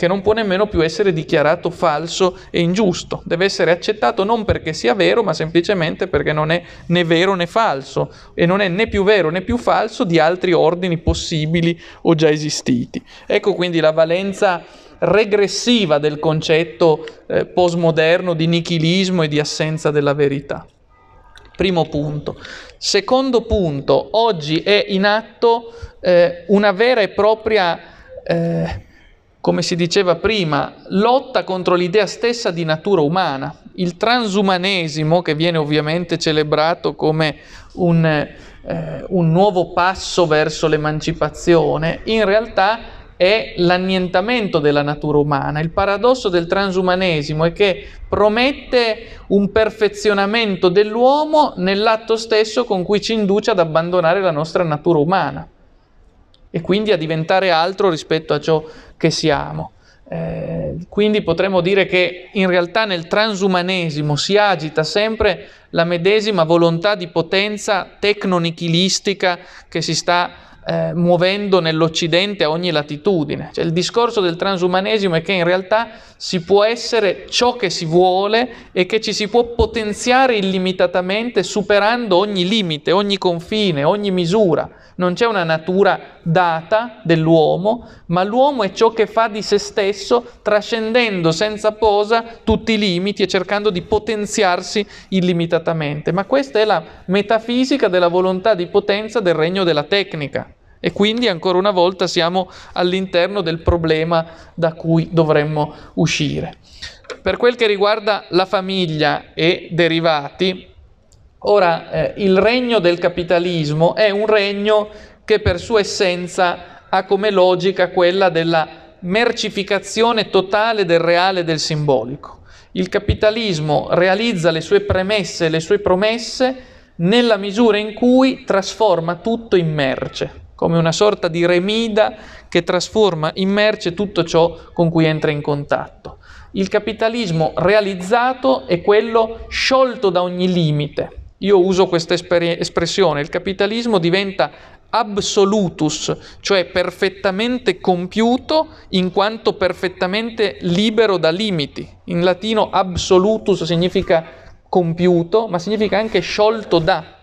che non può nemmeno più essere dichiarato falso e ingiusto. Deve essere accettato non perché sia vero, ma semplicemente perché non è né vero né falso, e non è né più vero né più falso di altri ordini possibili o già esistiti. Ecco quindi la valenza regressiva del concetto eh, postmoderno di nichilismo e di assenza della verità. Primo punto. Secondo punto, oggi è in atto eh, una vera e propria, eh, come si diceva prima, lotta contro l'idea stessa di natura umana. Il transumanesimo, che viene ovviamente celebrato come un, eh, un nuovo passo verso l'emancipazione, in realtà è l'annientamento della natura umana. Il paradosso del transumanesimo è che promette un perfezionamento dell'uomo nell'atto stesso con cui ci induce ad abbandonare la nostra natura umana e quindi a diventare altro rispetto a ciò che siamo. Eh, quindi potremmo dire che in realtà nel transumanesimo si agita sempre la medesima volontà di potenza tecno-nichilistica che si sta Eh, muovendo nell'Occidente a ogni latitudine. Cioè, il discorso del transumanesimo è che in realtà si può essere ciò che si vuole e che ci si può potenziare illimitatamente superando ogni limite, ogni confine, ogni misura. Non c'è una natura data dell'uomo, ma l'uomo è ciò che fa di se stesso, trascendendo senza posa tutti i limiti e cercando di potenziarsi illimitatamente. Ma questa è la metafisica della volontà di potenza del regno della tecnica. E quindi ancora una volta siamo all'interno del problema da cui dovremmo uscire. Per quel che riguarda la famiglia e derivati, ora, eh, il regno del capitalismo è un regno che per sua essenza ha come logica quella della mercificazione totale del reale e del simbolico. Il capitalismo realizza le sue premesse e le sue promesse nella misura in cui trasforma tutto in merce, come una sorta di remida che trasforma in merce tutto ciò con cui entra in contatto. Il capitalismo realizzato è quello sciolto da ogni limite. Io uso questa espressione, il capitalismo diventa absolutus, cioè perfettamente compiuto in quanto perfettamente libero da limiti. In latino absolutus significa compiuto, ma significa anche sciolto da.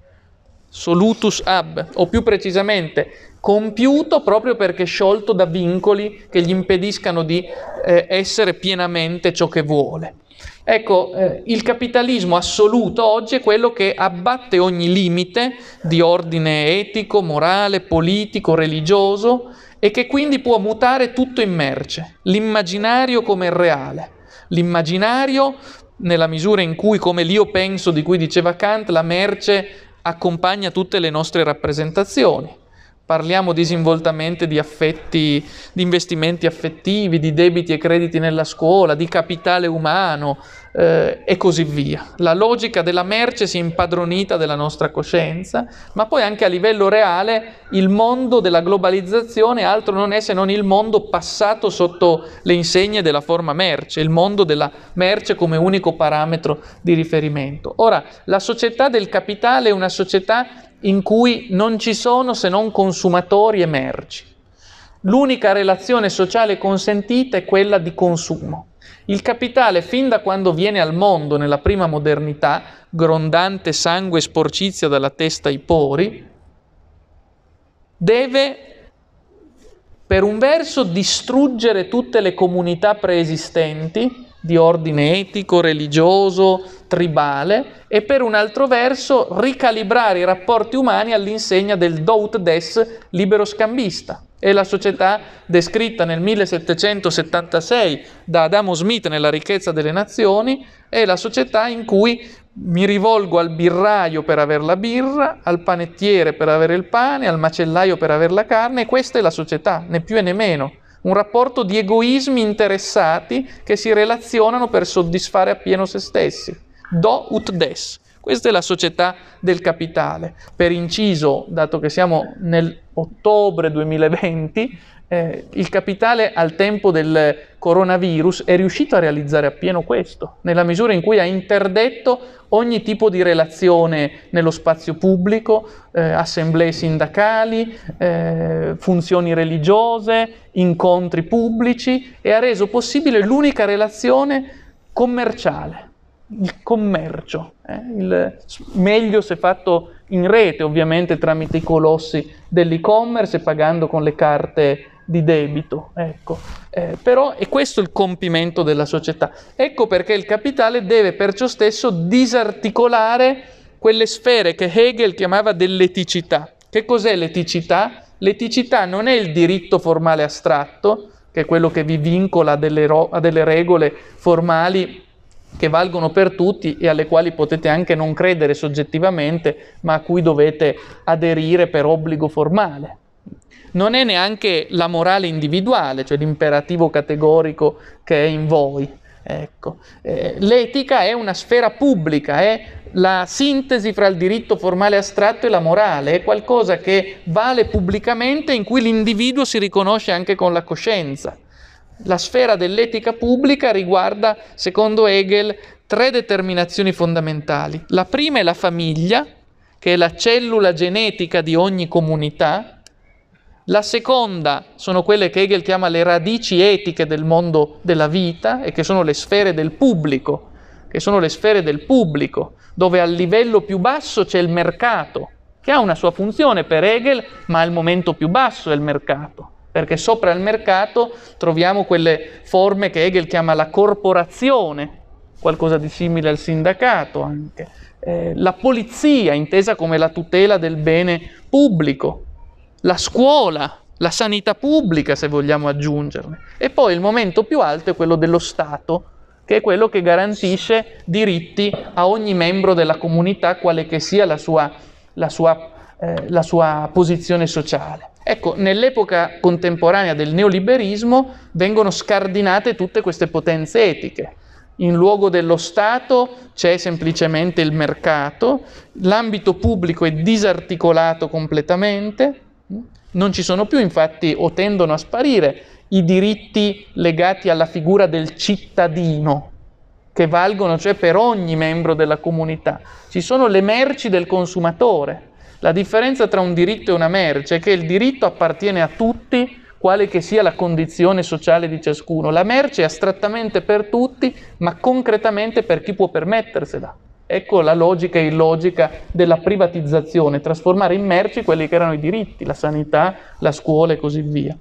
Solutus ab, o più precisamente compiuto proprio perché sciolto da vincoli che gli impediscano di eh, essere pienamente ciò che vuole. Ecco, eh, il capitalismo assoluto oggi è quello che abbatte ogni limite di ordine etico, morale, politico, religioso e che quindi può mutare tutto in merce, l'immaginario come il reale. L'immaginario nella misura in cui, come l'io penso di cui diceva Kant, la merce accompagna tutte le nostre rappresentazioni. Parliamo disinvoltamente di affetti, di investimenti affettivi, di debiti e crediti nella scuola, di capitale umano eh, e così via. La logica della merce si è impadronita della nostra coscienza, ma poi anche a livello reale il mondo della globalizzazione altro non è se non il mondo passato sotto le insegne della forma merce, il mondo della merce come unico parametro di riferimento. Ora, la società del capitale è una società in cui non ci sono se non consumatori e merci. L'unica relazione sociale consentita è quella di consumo. Il capitale, fin da quando viene al mondo nella prima modernità, grondante sangue e sporcizia dalla testa ai pori, deve per un verso distruggere tutte le comunità preesistenti di ordine etico, religioso, tribale, e per un altro verso ricalibrare i rapporti umani all'insegna del do ut des libero scambista. È la società descritta nel millesettecentosettantasei da Adamo Smith nella Ricchezza delle Nazioni, è la società in cui mi rivolgo al birraio per avere la birra, al panettiere per avere il pane, al macellaio per avere la carne, e questa è la società, né più e né meno. Un rapporto di egoismi interessati che si relazionano per soddisfare appieno se stessi. Do ut des. Questa è la società del capitale. Per inciso, dato che siamo nel ottobre duemilaventi, eh, il capitale al tempo del coronavirus è riuscito a realizzare appieno questo, nella misura in cui ha interdetto ogni tipo di relazione nello spazio pubblico, eh, assemblee sindacali, eh, funzioni religiose, incontri pubblici, e ha reso possibile l'unica relazione commerciale, il commercio, eh? il, meglio se fatto in rete, ovviamente tramite i colossi dell'e-commerce e pagando con le carte di debito, ecco. Eh, però è questo il compimento della società. Ecco perché il capitale deve perciò stesso disarticolare quelle sfere che Hegel chiamava dell'eticità. Che cos'è l'eticità? L'eticità non è il diritto formale astratto, che è quello che vi vincola a delle, ro- a delle regole formali che valgono per tutti e alle quali potete anche non credere soggettivamente, ma a cui dovete aderire per obbligo formale. Non è neanche la morale individuale, cioè l'imperativo categorico che è in voi. Ecco. Eh, l'etica è una sfera pubblica, è la sintesi fra il diritto formale astratto e la morale, è qualcosa che vale pubblicamente, in cui l'individuo si riconosce anche con la coscienza. La sfera dell'etica pubblica riguarda, secondo Hegel, tre determinazioni fondamentali. La prima è la famiglia, che è la cellula genetica di ogni comunità. La seconda sono quelle che Hegel chiama le radici etiche del mondo della vita, e che sono le sfere del pubblico, che sono le sfere del pubblico, dove al livello più basso c'è il mercato, che ha una sua funzione per Hegel, ma al momento più basso è il mercato, perché sopra il mercato troviamo quelle forme che Hegel chiama la corporazione, qualcosa di simile al sindacato anche, eh, la polizia, intesa come la tutela del bene pubblico, la scuola, la sanità pubblica, se vogliamo aggiungerne. E poi il momento più alto è quello dello Stato, che è quello che garantisce diritti a ogni membro della comunità, quale che sia la sua, la sua, eh, la sua posizione sociale. Ecco, nell'epoca contemporanea del neoliberismo vengono scardinate tutte queste potenze etiche. In luogo dello Stato c'è semplicemente il mercato, l'ambito pubblico è disarticolato completamente, non ci sono più, infatti, o tendono a sparire, i diritti legati alla figura del cittadino, che valgono cioè per ogni membro della comunità. Ci sono le merci del consumatore. La differenza tra un diritto e una merce è che il diritto appartiene a tutti, quale che sia la condizione sociale di ciascuno. La merce è astrattamente per tutti, ma concretamente per chi può permettersela. Ecco la logica e illogica della privatizzazione, trasformare in merci quelli che erano i diritti, la sanità, la scuola e così via.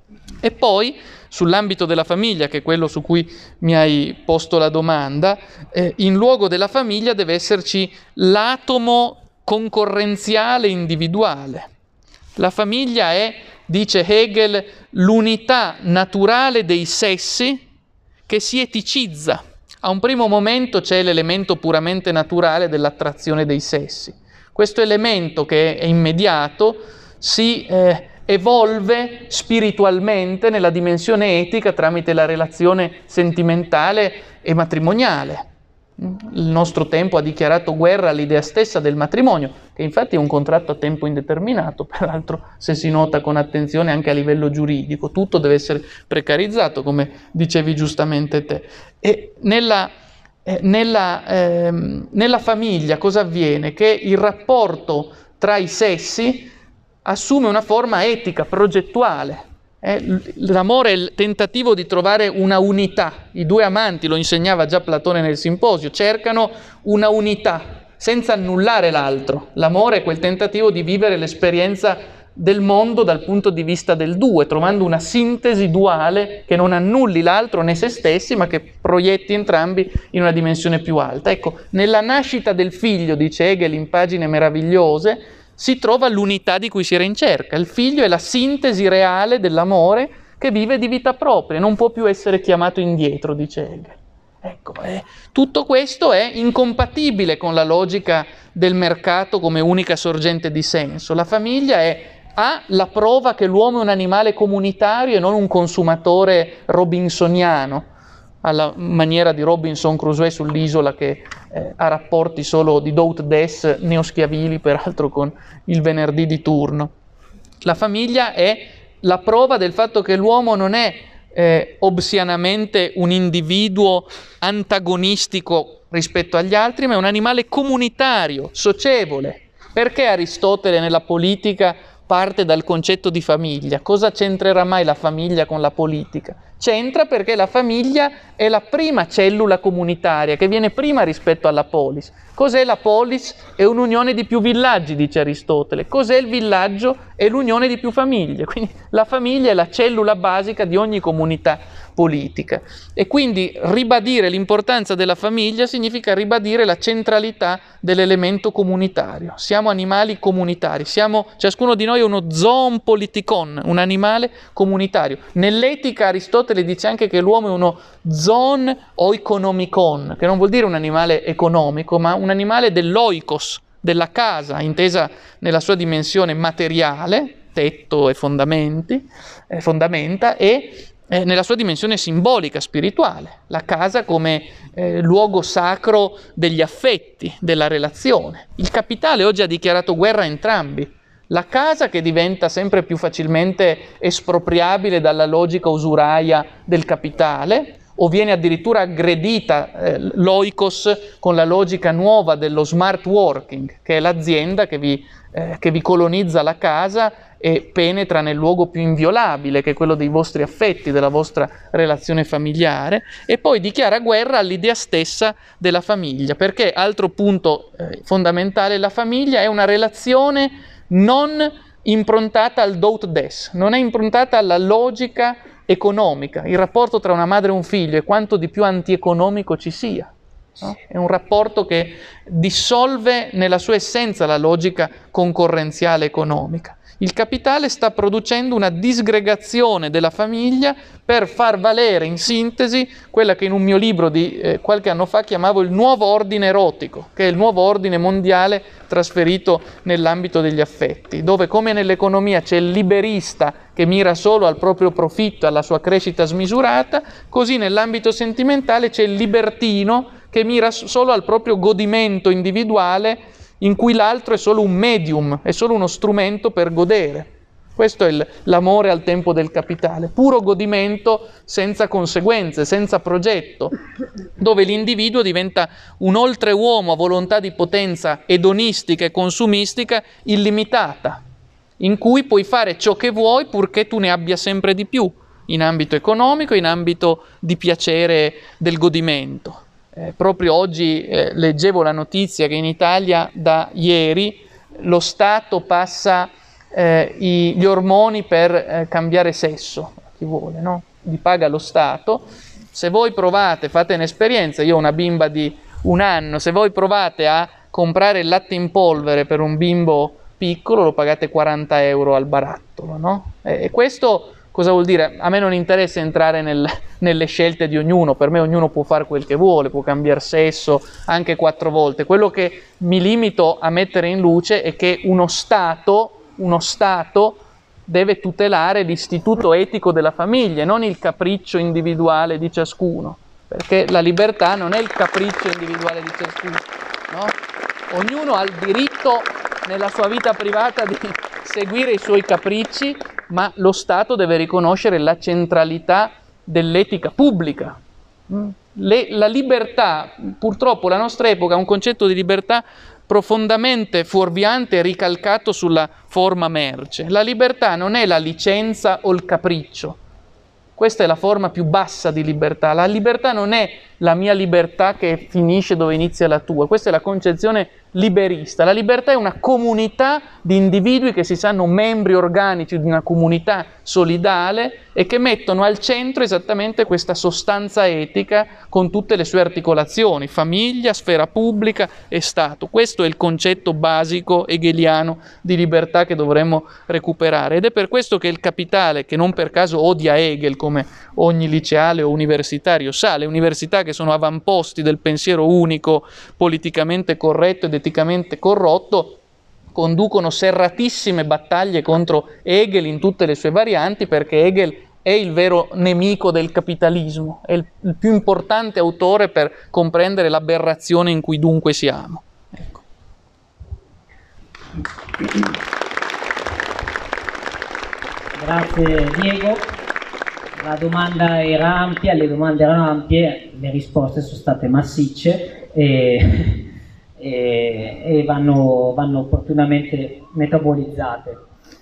E poi, sull'ambito della famiglia, che è quello su cui mi hai posto la domanda, eh, in luogo della famiglia deve esserci l'atomo concorrenziale individuale. La famiglia è, dice Hegel, l'unità naturale dei sessi che si eticizza. A un primo momento c'è l'elemento puramente naturale dell'attrazione dei sessi. Questo elemento, che è immediato, si eh, evolve spiritualmente nella dimensione etica tramite la relazione sentimentale e matrimoniale. Il nostro tempo ha dichiarato guerra all'idea stessa del matrimonio, che infatti è un contratto a tempo indeterminato, peraltro se si nota con attenzione anche a livello giuridico, tutto deve essere precarizzato, come dicevi giustamente te. E nella, eh, nella, eh, nella famiglia cosa avviene? Che il rapporto tra i sessi assume una forma etica, progettuale. Eh, l'amore è il tentativo di trovare una unità. I due amanti, lo insegnava già Platone nel Simposio, cercano una unità senza annullare l'altro. L'amore è quel tentativo di vivere l'esperienza del mondo dal punto di vista del due, trovando una sintesi duale che non annulli l'altro né se stessi, ma che proietti entrambi in una dimensione più alta. Ecco, nella nascita del figlio, dice Hegel in pagine meravigliose, si trova l'unità di cui si era in cerca. Il figlio è la sintesi reale dell'amore che vive di vita propria, non può più essere chiamato indietro, dice Hegel. Ecco, eh, tutto questo è incompatibile con la logica del mercato come unica sorgente di senso. La famiglia è A, la prova che l'uomo è un animale comunitario e non un consumatore robinsoniano. alla maniera di Robinson Crusoe sull'isola che eh, ha rapporti solo di do ut des neoschiavili, peraltro con il venerdì di turno. La famiglia è la prova del fatto che l'uomo non è eh, obsianamente un individuo antagonistico rispetto agli altri, ma è un animale comunitario, socievole. Perché Aristotele nella politica parte dal concetto di famiglia? Cosa c'entrerà mai la famiglia con la politica? C'entra perché la famiglia è la prima cellula comunitaria, che viene prima rispetto alla polis. Cos'è la polis? È un'unione di più villaggi, dice Aristotele. Cos'è il villaggio? È l'unione di più famiglie. Quindi la famiglia è la cellula basica di ogni comunità politica. E quindi ribadire l'importanza della famiglia significa ribadire la centralità dell'elemento comunitario. Siamo animali comunitari, siamo, ciascuno di noi è uno zoon politikon, un animale comunitario. Nell'etica Aristotele dice anche che l'uomo è uno zoon oikonomikon, che non vuol dire un animale economico, ma un animale dell'oikos, della casa, intesa nella sua dimensione materiale, tetto e fondamenti, eh, fondamenta, e eh, nella sua dimensione simbolica, spirituale, la casa come eh, luogo sacro degli affetti, della relazione. Il capitale oggi ha dichiarato guerra a entrambi. La casa, che diventa sempre più facilmente espropriabile dalla logica usuraia del capitale, o viene addirittura aggredita eh, l'oikos con la logica nuova dello smart working, che è l'azienda che vi, eh, che vi colonizza la casa e penetra nel luogo più inviolabile, che è quello dei vostri affetti, della vostra relazione familiare, e poi dichiara guerra all'idea stessa della famiglia, perché, altro punto eh, fondamentale, la famiglia è una relazione non improntata al do ut des, non è improntata alla logica economica. Il rapporto tra una madre e un figlio è quanto di più antieconomico ci sia, no? È un rapporto che dissolve nella sua essenza la logica concorrenziale economica. Il capitale sta producendo una disgregazione della famiglia per far valere in sintesi quella che in un mio libro di eh, qualche anno fa chiamavo il nuovo ordine erotico, che è il nuovo ordine mondiale trasferito nell'ambito degli affetti, dove come nell'economia c'è il liberista che mira solo al proprio profitto e alla sua crescita smisurata, così nell'ambito sentimentale c'è il libertino che mira solo al proprio godimento individuale, in cui l'altro è solo un medium, è solo uno strumento per godere. Questo è il, l'amore al tempo del capitale, puro godimento senza conseguenze, senza progetto, dove l'individuo diventa un oltreuomo a volontà di potenza edonistica e consumistica illimitata, in cui puoi fare ciò che vuoi purché tu ne abbia sempre di più, in ambito economico, in ambito di piacere del godimento. Eh, proprio oggi eh, leggevo la notizia che in Italia da ieri lo Stato passa eh, i, gli ormoni per eh, cambiare sesso, chi vuole, no? Li paga lo Stato. Se voi provate, fate un'esperienza, io ho una bimba di un anno, se voi provate a comprare il latte in polvere per un bimbo piccolo lo pagate quaranta euro al barattolo, no? E, e questo cosa vuol dire? A me non interessa entrare nel, nelle scelte di ognuno, per me ognuno può fare quel che vuole, può cambiare sesso anche quattro volte. Quello che mi limito a mettere in luce è che uno Stato, uno Stato deve tutelare l'istituto etico della famiglia, non il capriccio individuale di ciascuno, perché la libertà non è il capriccio individuale di ciascuno, no? Ognuno ha il diritto nella sua vita privata di seguire i suoi capricci, ma lo Stato deve riconoscere la centralità dell'etica pubblica. Le, la libertà, purtroppo la nostra epoca ha un concetto di libertà profondamente fuorviante e ricalcato sulla forma merce. La libertà non è la licenza o il capriccio. Questa è la forma più bassa di libertà. La libertà non è la mia libertà che finisce dove inizia la tua. Questa è la concezione liberista. La libertà è una comunità di individui che si sanno membri organici di una comunità solidale e che mettono al centro esattamente questa sostanza etica con tutte le sue articolazioni, famiglia, sfera pubblica e Stato. Questo è il concetto basico hegeliano di libertà che dovremmo recuperare. Ed è per questo che il capitale, che non per caso odia Hegel come ogni liceale o universitario sa, le università che sono avamposti del pensiero unico, politicamente corretto ed eticamente corrotto, conducono serratissime battaglie contro Hegel in tutte le sue varianti, perché Hegel è il vero nemico del capitalismo, è il, il più importante autore per comprendere l'aberrazione in cui dunque siamo. Ecco. Grazie Diego, la domanda era ampia, le domande erano ampie, le risposte sono state massicce e, e, e vanno, vanno opportunamente metabolizzate.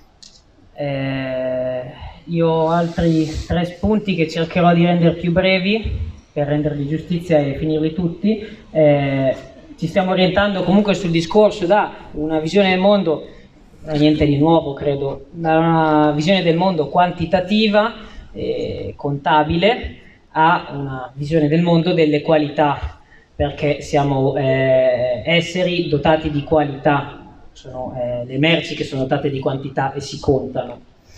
Eh, io ho altri tre spunti che cercherò di rendere più brevi per renderli giustizia e finirli tutti. Eh, ci stiamo orientando comunque sul discorso da una visione del mondo, niente di nuovo credo, da una visione del mondo quantitativa, eh, contabile, a una visione del mondo delle qualità, perché siamo eh, esseri dotati di qualità, sono eh, le merci che sono dotate di quantità e si contano.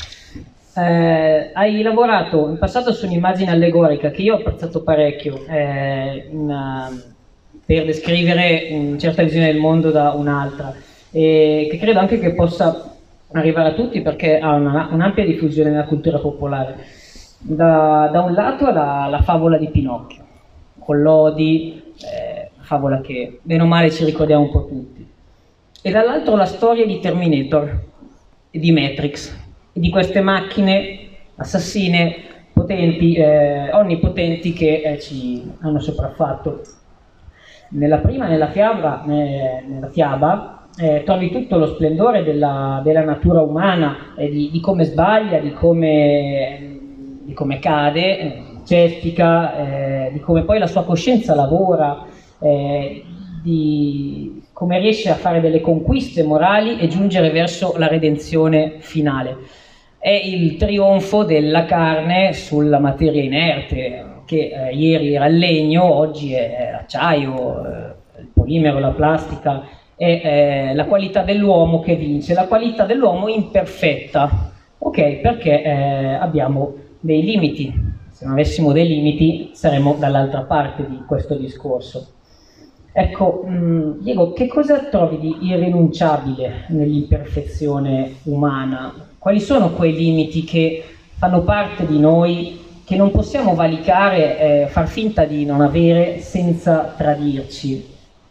Eh, hai lavorato in passato su un'immagine allegorica che io ho apprezzato parecchio eh, in, uh, per descrivere una certa visione del mondo da un'altra, e che credo anche che possa arrivare a tutti perché ha una, un'ampia diffusione nella cultura popolare. Da, da un lato la, la favola di Pinocchio, con Lodi, eh, favola che bene o male ci ricordiamo un po' tutti, e dall'altro la storia di Terminator e di Matrix, e di queste macchine assassine potenti, eh, onnipotenti che eh, ci hanno sopraffatto. Nella prima, nella fiaba, eh, nella fiaba eh, trovi tutto lo splendore della, della natura umana, eh, di, di come sbaglia, di come, di come cade, eh, cestica, eh, di come poi la sua coscienza lavora, eh, di come riesce a fare delle conquiste morali e giungere verso la redenzione finale. È il trionfo della carne sulla materia inerte, che eh, ieri era il legno, oggi è l'acciaio, eh, il polimero, la plastica, è eh, la qualità dell'uomo che vince, la qualità dell'uomo imperfetta, ok? Perché eh, abbiamo dei limiti, se non avessimo dei limiti saremmo dall'altra parte di questo discorso. Ecco, mh, Diego, che cosa trovi di irrinunciabile nell'imperfezione umana? Quali sono quei limiti che fanno parte di noi, che non possiamo valicare, eh, far finta di non avere senza tradirci?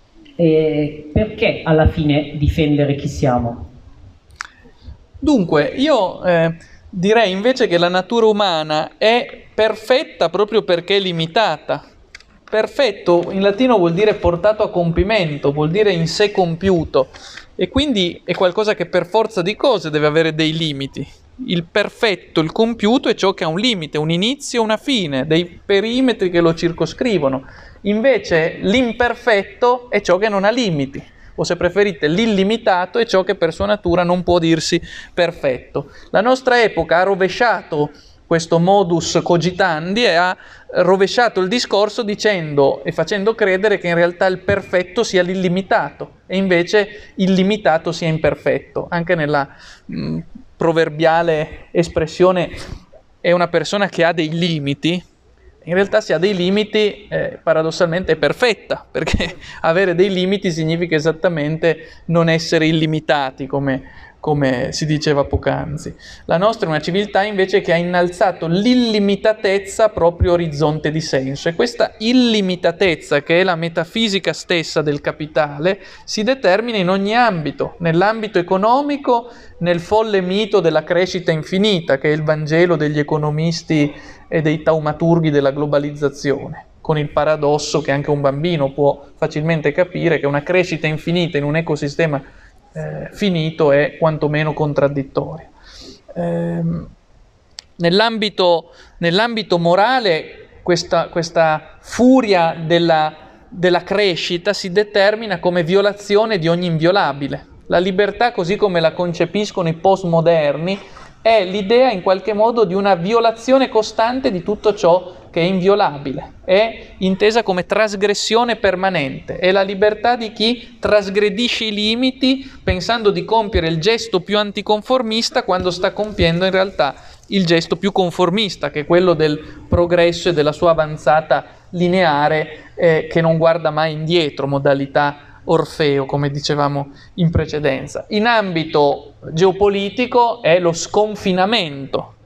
E perché alla fine difendere chi siamo? Dunque, io eh, direi invece che la natura umana è perfetta proprio perché è limitata. Perfetto in latino vuol dire portato a compimento, vuol dire in sé compiuto, e quindi è qualcosa che per forza di cose deve avere dei limiti. Il perfetto, il compiuto è ciò che ha un limite, un inizio e una fine, dei perimetri che lo circoscrivono. Invece l'imperfetto è ciò che non ha limiti, o se preferite l'illimitato è ciò che per sua natura non può dirsi perfetto. La nostra epoca ha rovesciato questo modus cogitandi e ha rovesciato il discorso dicendo e facendo credere che in realtà il perfetto sia l'illimitato e invece il limitato sia imperfetto. Anche nella mh, proverbiale espressione è una persona che ha dei limiti, in realtà se ha dei limiti eh, paradossalmente è perfetta, perché avere dei limiti significa esattamente non essere illimitati, come come si diceva poc'anzi. La nostra è una civiltà invece che ha innalzato l'illimitatezza a proprio orizzonte di senso, e questa illimitatezza, che è la metafisica stessa del capitale, si determina in ogni ambito, nell'ambito economico, nel folle mito della crescita infinita, che è il Vangelo degli economisti e dei taumaturghi della globalizzazione, con il paradosso che anche un bambino può facilmente capire che una crescita infinita in un ecosistema Eh, finito è quantomeno contraddittorio. Eh, nell'ambito, nell'ambito morale questa, questa furia della, della crescita si determina come violazione di ogni inviolabile. La libertà, così come la concepiscono i postmoderni, è l'idea in qualche modo di una violazione costante di tutto ciò che è inviolabile, è intesa come trasgressione permanente, è la libertà di chi trasgredisce i limiti pensando di compiere il gesto più anticonformista quando sta compiendo in realtà il gesto più conformista, che è quello del progresso e della sua avanzata lineare eh, che non guarda mai indietro, modalità Orfeo, come dicevamo in precedenza. In ambito geopolitico è lo sconfinamento,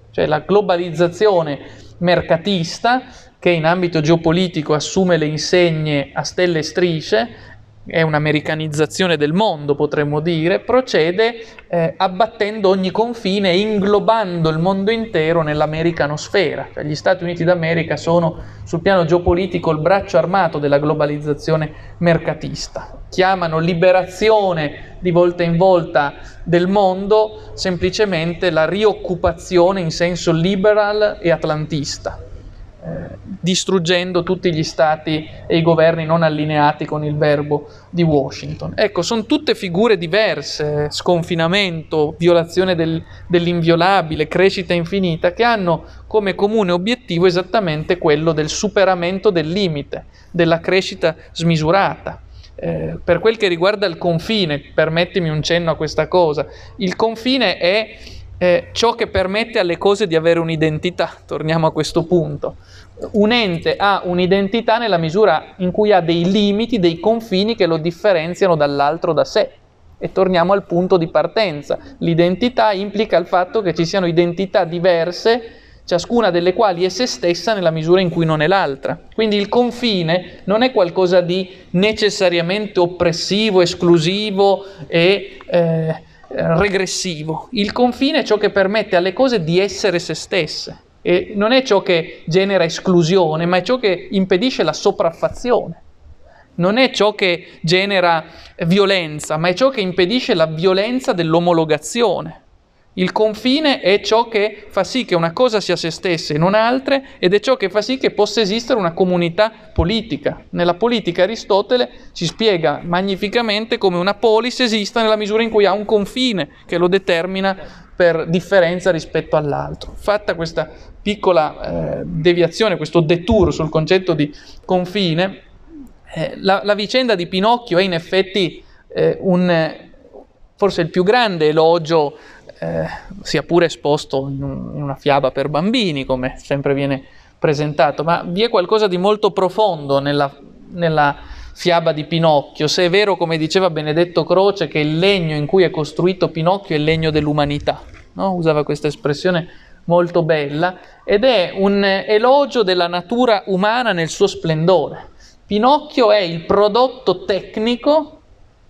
cioè la globalizzazione mercatista, che in ambito geopolitico assume le insegne a stelle e strisce, è un'americanizzazione del mondo, potremmo dire, procede eh, abbattendo ogni confine e inglobando il mondo intero nell'americanosfera. Cioè, gli Stati Uniti d'America sono sul piano geopolitico il braccio armato della globalizzazione mercatista. Chiamano liberazione di volta in volta del mondo semplicemente la rioccupazione in senso liberal e atlantista, Eh, distruggendo tutti gli stati e i governi non allineati con il verbo di Washington. Ecco, sono tutte figure diverse, sconfinamento, violazione del, dell'inviolabile, crescita infinita, che hanno come comune obiettivo esattamente quello del superamento del limite, della crescita smisurata. Eh, per quel che riguarda il confine, permettimi un cenno a questa cosa, il confine è Eh, ciò che permette alle cose di avere un'identità. Torniamo a questo punto. Un ente ha un'identità nella misura in cui ha dei limiti, dei confini che lo differenziano dall'altro da sé. E torniamo al punto di partenza. L'identità implica il fatto che ci siano identità diverse, ciascuna delle quali è se stessa nella misura in cui non è l'altra. Quindi il confine non è qualcosa di necessariamente oppressivo, esclusivo e eh, regressivo. Il confine è ciò che permette alle cose di essere se stesse, e non è ciò che genera esclusione, ma è ciò che impedisce la sopraffazione. Non è ciò che genera violenza, ma è ciò che impedisce la violenza dell'omologazione. Il confine è ciò che fa sì che una cosa sia se stessa e non altre, ed è ciò che fa sì che possa esistere una comunità politica. Nella politica Aristotele ci spiega magnificamente come una polis esista nella misura in cui ha un confine che lo determina per differenza rispetto all'altro. Fatta questa piccola eh, deviazione, questo detour sul concetto di confine, eh, la, la vicenda di Pinocchio è in effetti eh, un, forse il più grande elogio, Eh, sia pure esposto in, un, in una fiaba per bambini, come sempre viene presentato, ma vi è qualcosa di molto profondo nella, nella fiaba di Pinocchio, se è vero, come diceva Benedetto Croce, che il legno in cui è costruito Pinocchio è il legno dell'umanità, no? Usava questa espressione molto bella, ed è un elogio della natura umana nel suo splendore. Pinocchio è il prodotto tecnico,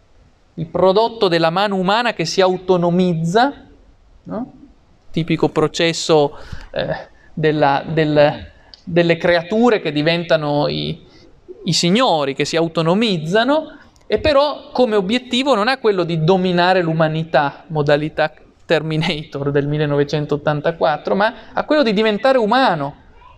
il prodotto della mano umana che si autonomizza, no? Tipico processo eh, della, del, delle creature che diventano i, i signori, che si autonomizzano, e però come obiettivo non ha quello di dominare l'umanità, modalità Terminator del millenovecentottantaquattro, ma ha quello di diventare umano.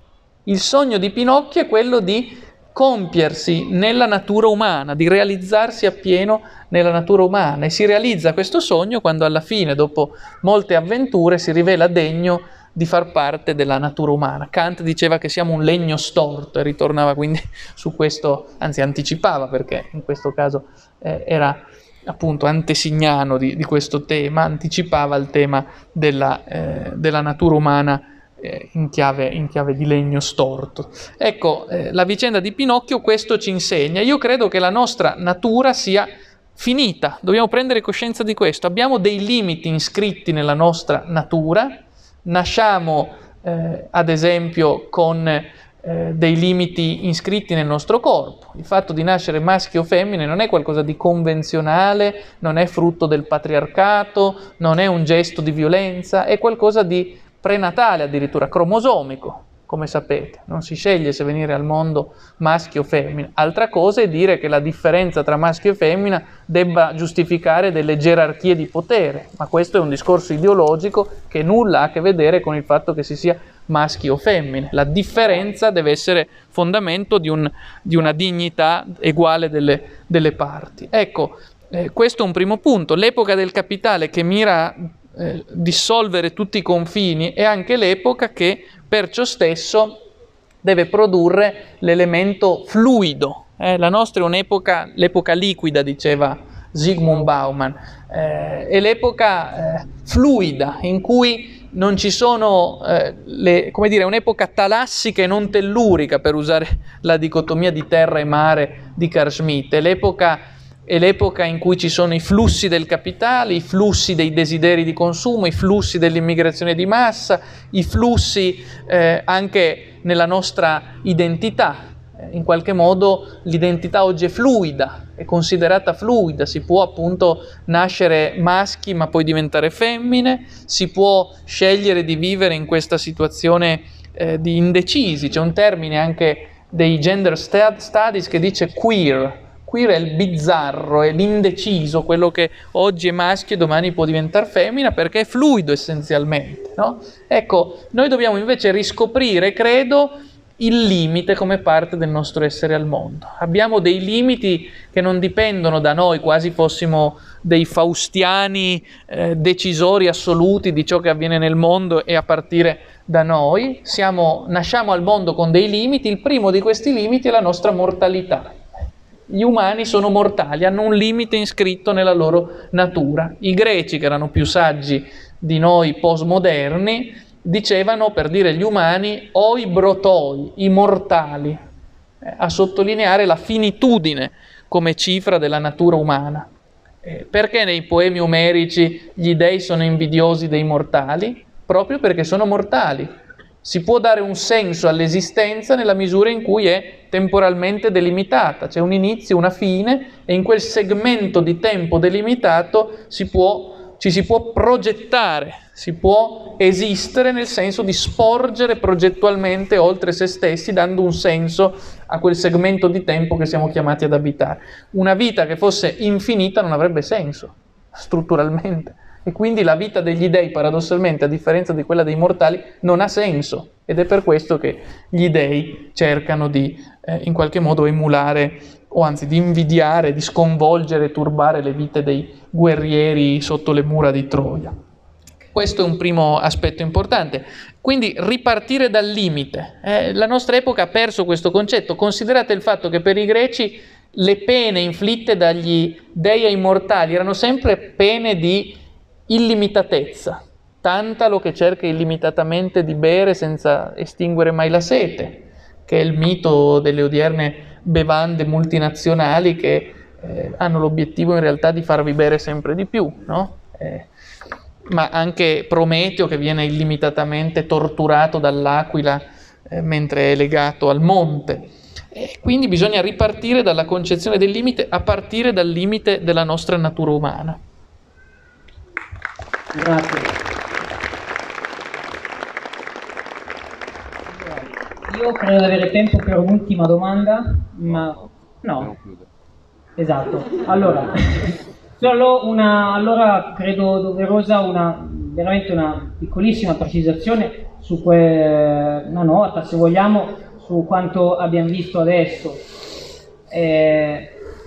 Il sogno di Pinocchio è quello di compiersi nella natura umana, di realizzarsi appieno nella natura umana, e si realizza questo sogno quando alla fine, dopo molte avventure, si rivela degno di far parte della natura umana. Kant diceva che siamo un legno storto e ritornava quindi su questo, anzi anticipava, perché in questo caso eh, era appunto antesignano di, di questo tema, anticipava il tema della, eh, della natura umana In chiave, in chiave di legno storto. Ecco, eh, la vicenda di Pinocchio questo ci insegna. Io credo che la nostra natura sia finita, dobbiamo prendere coscienza di questo. Abbiamo dei limiti iscritti nella nostra natura, nasciamo eh, ad esempio con eh, dei limiti iscritti nel nostro corpo. Il fatto di nascere maschio o femmine non è qualcosa di convenzionale, non è frutto del patriarcato, non è un gesto di violenza, è qualcosa di prenatale, addirittura cromosomico, come sapete. Non si sceglie se venire al mondo maschio o femmina. Altra cosa è dire che la differenza tra maschio e femmina debba giustificare delle gerarchie di potere, ma questo è un discorso ideologico che nulla ha a che vedere con il fatto che si sia maschi o femmine. La differenza deve essere fondamento di, un, di una dignità uguale delle, delle parti. Ecco, eh, questo è un primo punto. L'epoca del capitale, che mira Eh, dissolvere tutti i confini, è anche l'epoca che per ciò stesso deve produrre l'elemento fluido. Eh, la nostra è un'epoca, l'epoca liquida, diceva Zygmunt Bauman, eh, è l'epoca eh, fluida, in cui non ci sono, eh, le, come dire, un'epoca talassica e non tellurica, per usare la dicotomia di terra e mare di Carl Schmitt. È l'epoca è l'epoca in cui ci sono i flussi del capitale, i flussi dei desideri di consumo, i flussi dell'immigrazione di massa, i flussi eh, anche nella nostra identità. In qualche modo l'identità oggi è fluida, è considerata fluida, si può appunto nascere maschi ma poi diventare femmine, si può scegliere di vivere in questa situazione eh, di indecisi. C'è un termine anche dei gender studies che dice queer. Queer è il bizzarro, è l'indeciso, quello che oggi è maschio e domani può diventare femmina, perché è fluido essenzialmente, no? Ecco, noi dobbiamo invece riscoprire, credo, il limite come parte del nostro essere al mondo. Abbiamo dei limiti che non dipendono da noi, quasi fossimo dei faustiani eh, decisori assoluti di ciò che avviene nel mondo e a partire da noi. Siamo, nasciamo al mondo con dei limiti, il primo di questi limiti è la nostra mortalità. Gli umani sono mortali, hanno un limite iscritto nella loro natura. I greci, che erano più saggi di noi postmoderni, dicevano, per dire gli umani, oi brotoi, i mortali, eh, a sottolineare la finitudine come cifra della natura umana. Eh, perché nei poemi omerici gli dei sono invidiosi dei mortali? Proprio perché sono mortali. Si può dare un senso all'esistenza nella misura in cui è temporalmente delimitata, c'è un inizio, una fine, e in quel segmento di tempo delimitato si può, ci si può progettare, si può esistere nel senso di sporgere progettualmente oltre se stessi, dando un senso a quel segmento di tempo che siamo chiamati ad abitare. Una vita che fosse infinita non avrebbe senso, strutturalmente. E quindi la vita degli dei, paradossalmente, a differenza di quella dei mortali, non ha senso. Ed è per questo che gli dei cercano di, eh, in qualche modo, emulare, o anzi di invidiare, di sconvolgere, turbare le vite dei guerrieri sotto le mura di Troia. Questo è un primo aspetto importante. Quindi ripartire dal limite. Eh, la nostra epoca ha perso questo concetto. Considerate il fatto che per i greci le pene inflitte dagli dei ai mortali erano sempre pene di illimitatezza, Tantalo che cerca illimitatamente di bere senza estinguere mai la sete, che è il mito delle odierne bevande multinazionali che eh, hanno l'obiettivo in realtà di farvi bere sempre di più, no? Eh, ma anche Prometeo che viene illimitatamente torturato dall'aquila eh, mentre è legato al monte. E quindi bisogna ripartire dalla concezione del limite a partire dal limite della nostra natura umana. Grazie. Io credo di avere tempo per un'ultima domanda, ma no. Esatto. Allora, solo una, allora credo doverosa una, veramente una piccolissima precisazione su que, una nota, se vogliamo, su quanto abbiamo visto adesso. Eh,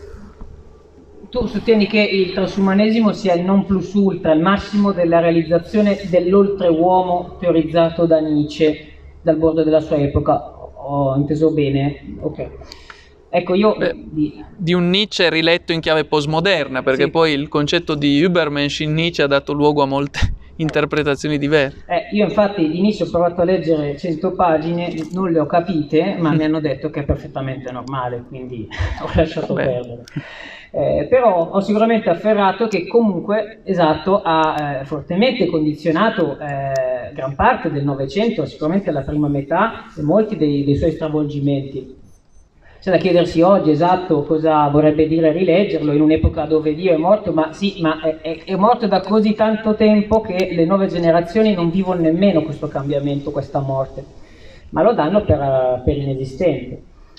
tu sostieni che il transumanesimo sia il non plus ultra, il massimo della realizzazione dell'oltreuomo teorizzato da Nietzsche dal bordo della sua epoca. Ho inteso bene? Ok. Ecco, io... Beh, di... di un Nietzsche riletto in chiave postmoderna, perché sì. Poi il concetto di Übermensch in Nietzsche ha dato luogo a molte interpretazioni diverse. Eh, io infatti all'inizio ho provato a leggere cento pagine, non le ho capite, ma mi hanno detto che è perfettamente normale, quindi ho lasciato Beh. perdere. Eh, però ho sicuramente afferrato che comunque, esatto, ha eh, fortemente condizionato eh, gran parte del Novecento, sicuramente la prima metà e molti dei, dei suoi stravolgimenti. C'è da chiedersi oggi, esatto, cosa vorrebbe dire rileggerlo in un'epoca dove Dio è morto, ma sì, ma è, è, è morto da così tanto tempo che le nuove generazioni non vivono nemmeno questo cambiamento, questa morte, ma lo danno per, per inesistente.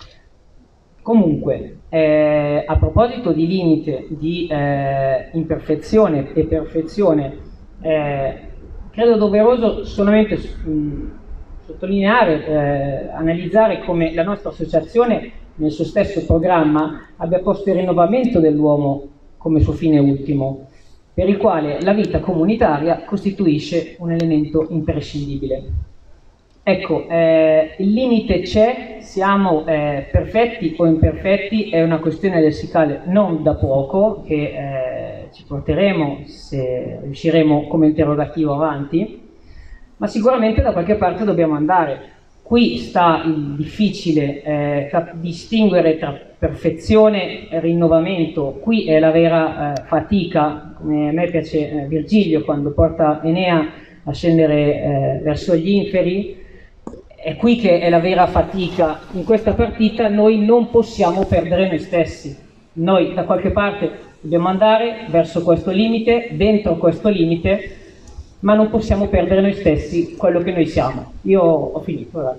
Comunque, eh, a proposito di limite, di eh, imperfezione e perfezione, eh, credo doveroso solamente mh, sottolineare, eh, analizzare come la nostra associazione nel suo stesso programma abbia posto il rinnovamento dell'uomo come suo fine ultimo, per il quale la vita comunitaria costituisce un elemento imprescindibile. Ecco, eh, il limite c'è, siamo eh, perfetti o imperfetti, è una questione lessicale non da poco, che eh, ci porteremo, se riusciremo, come interrogativo avanti, ma sicuramente da qualche parte dobbiamo andare. Qui sta il difficile eh, cap- distinguere tra perfezione e rinnovamento. Qui è la vera eh, fatica, come a me piace eh, Virgilio quando porta Enea a scendere eh, verso gli inferi. È qui che è la vera fatica. In questa partita noi non possiamo perdere noi stessi. Noi da qualche parte dobbiamo andare verso questo limite, dentro questo limite, ma non possiamo perdere noi stessi, quello che noi siamo. Io ho finito, guarda.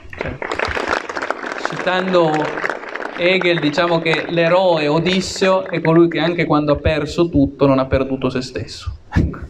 Citando Hegel, diciamo che l'eroe Odisseo è colui che anche quando ha perso tutto non ha perduto se stesso.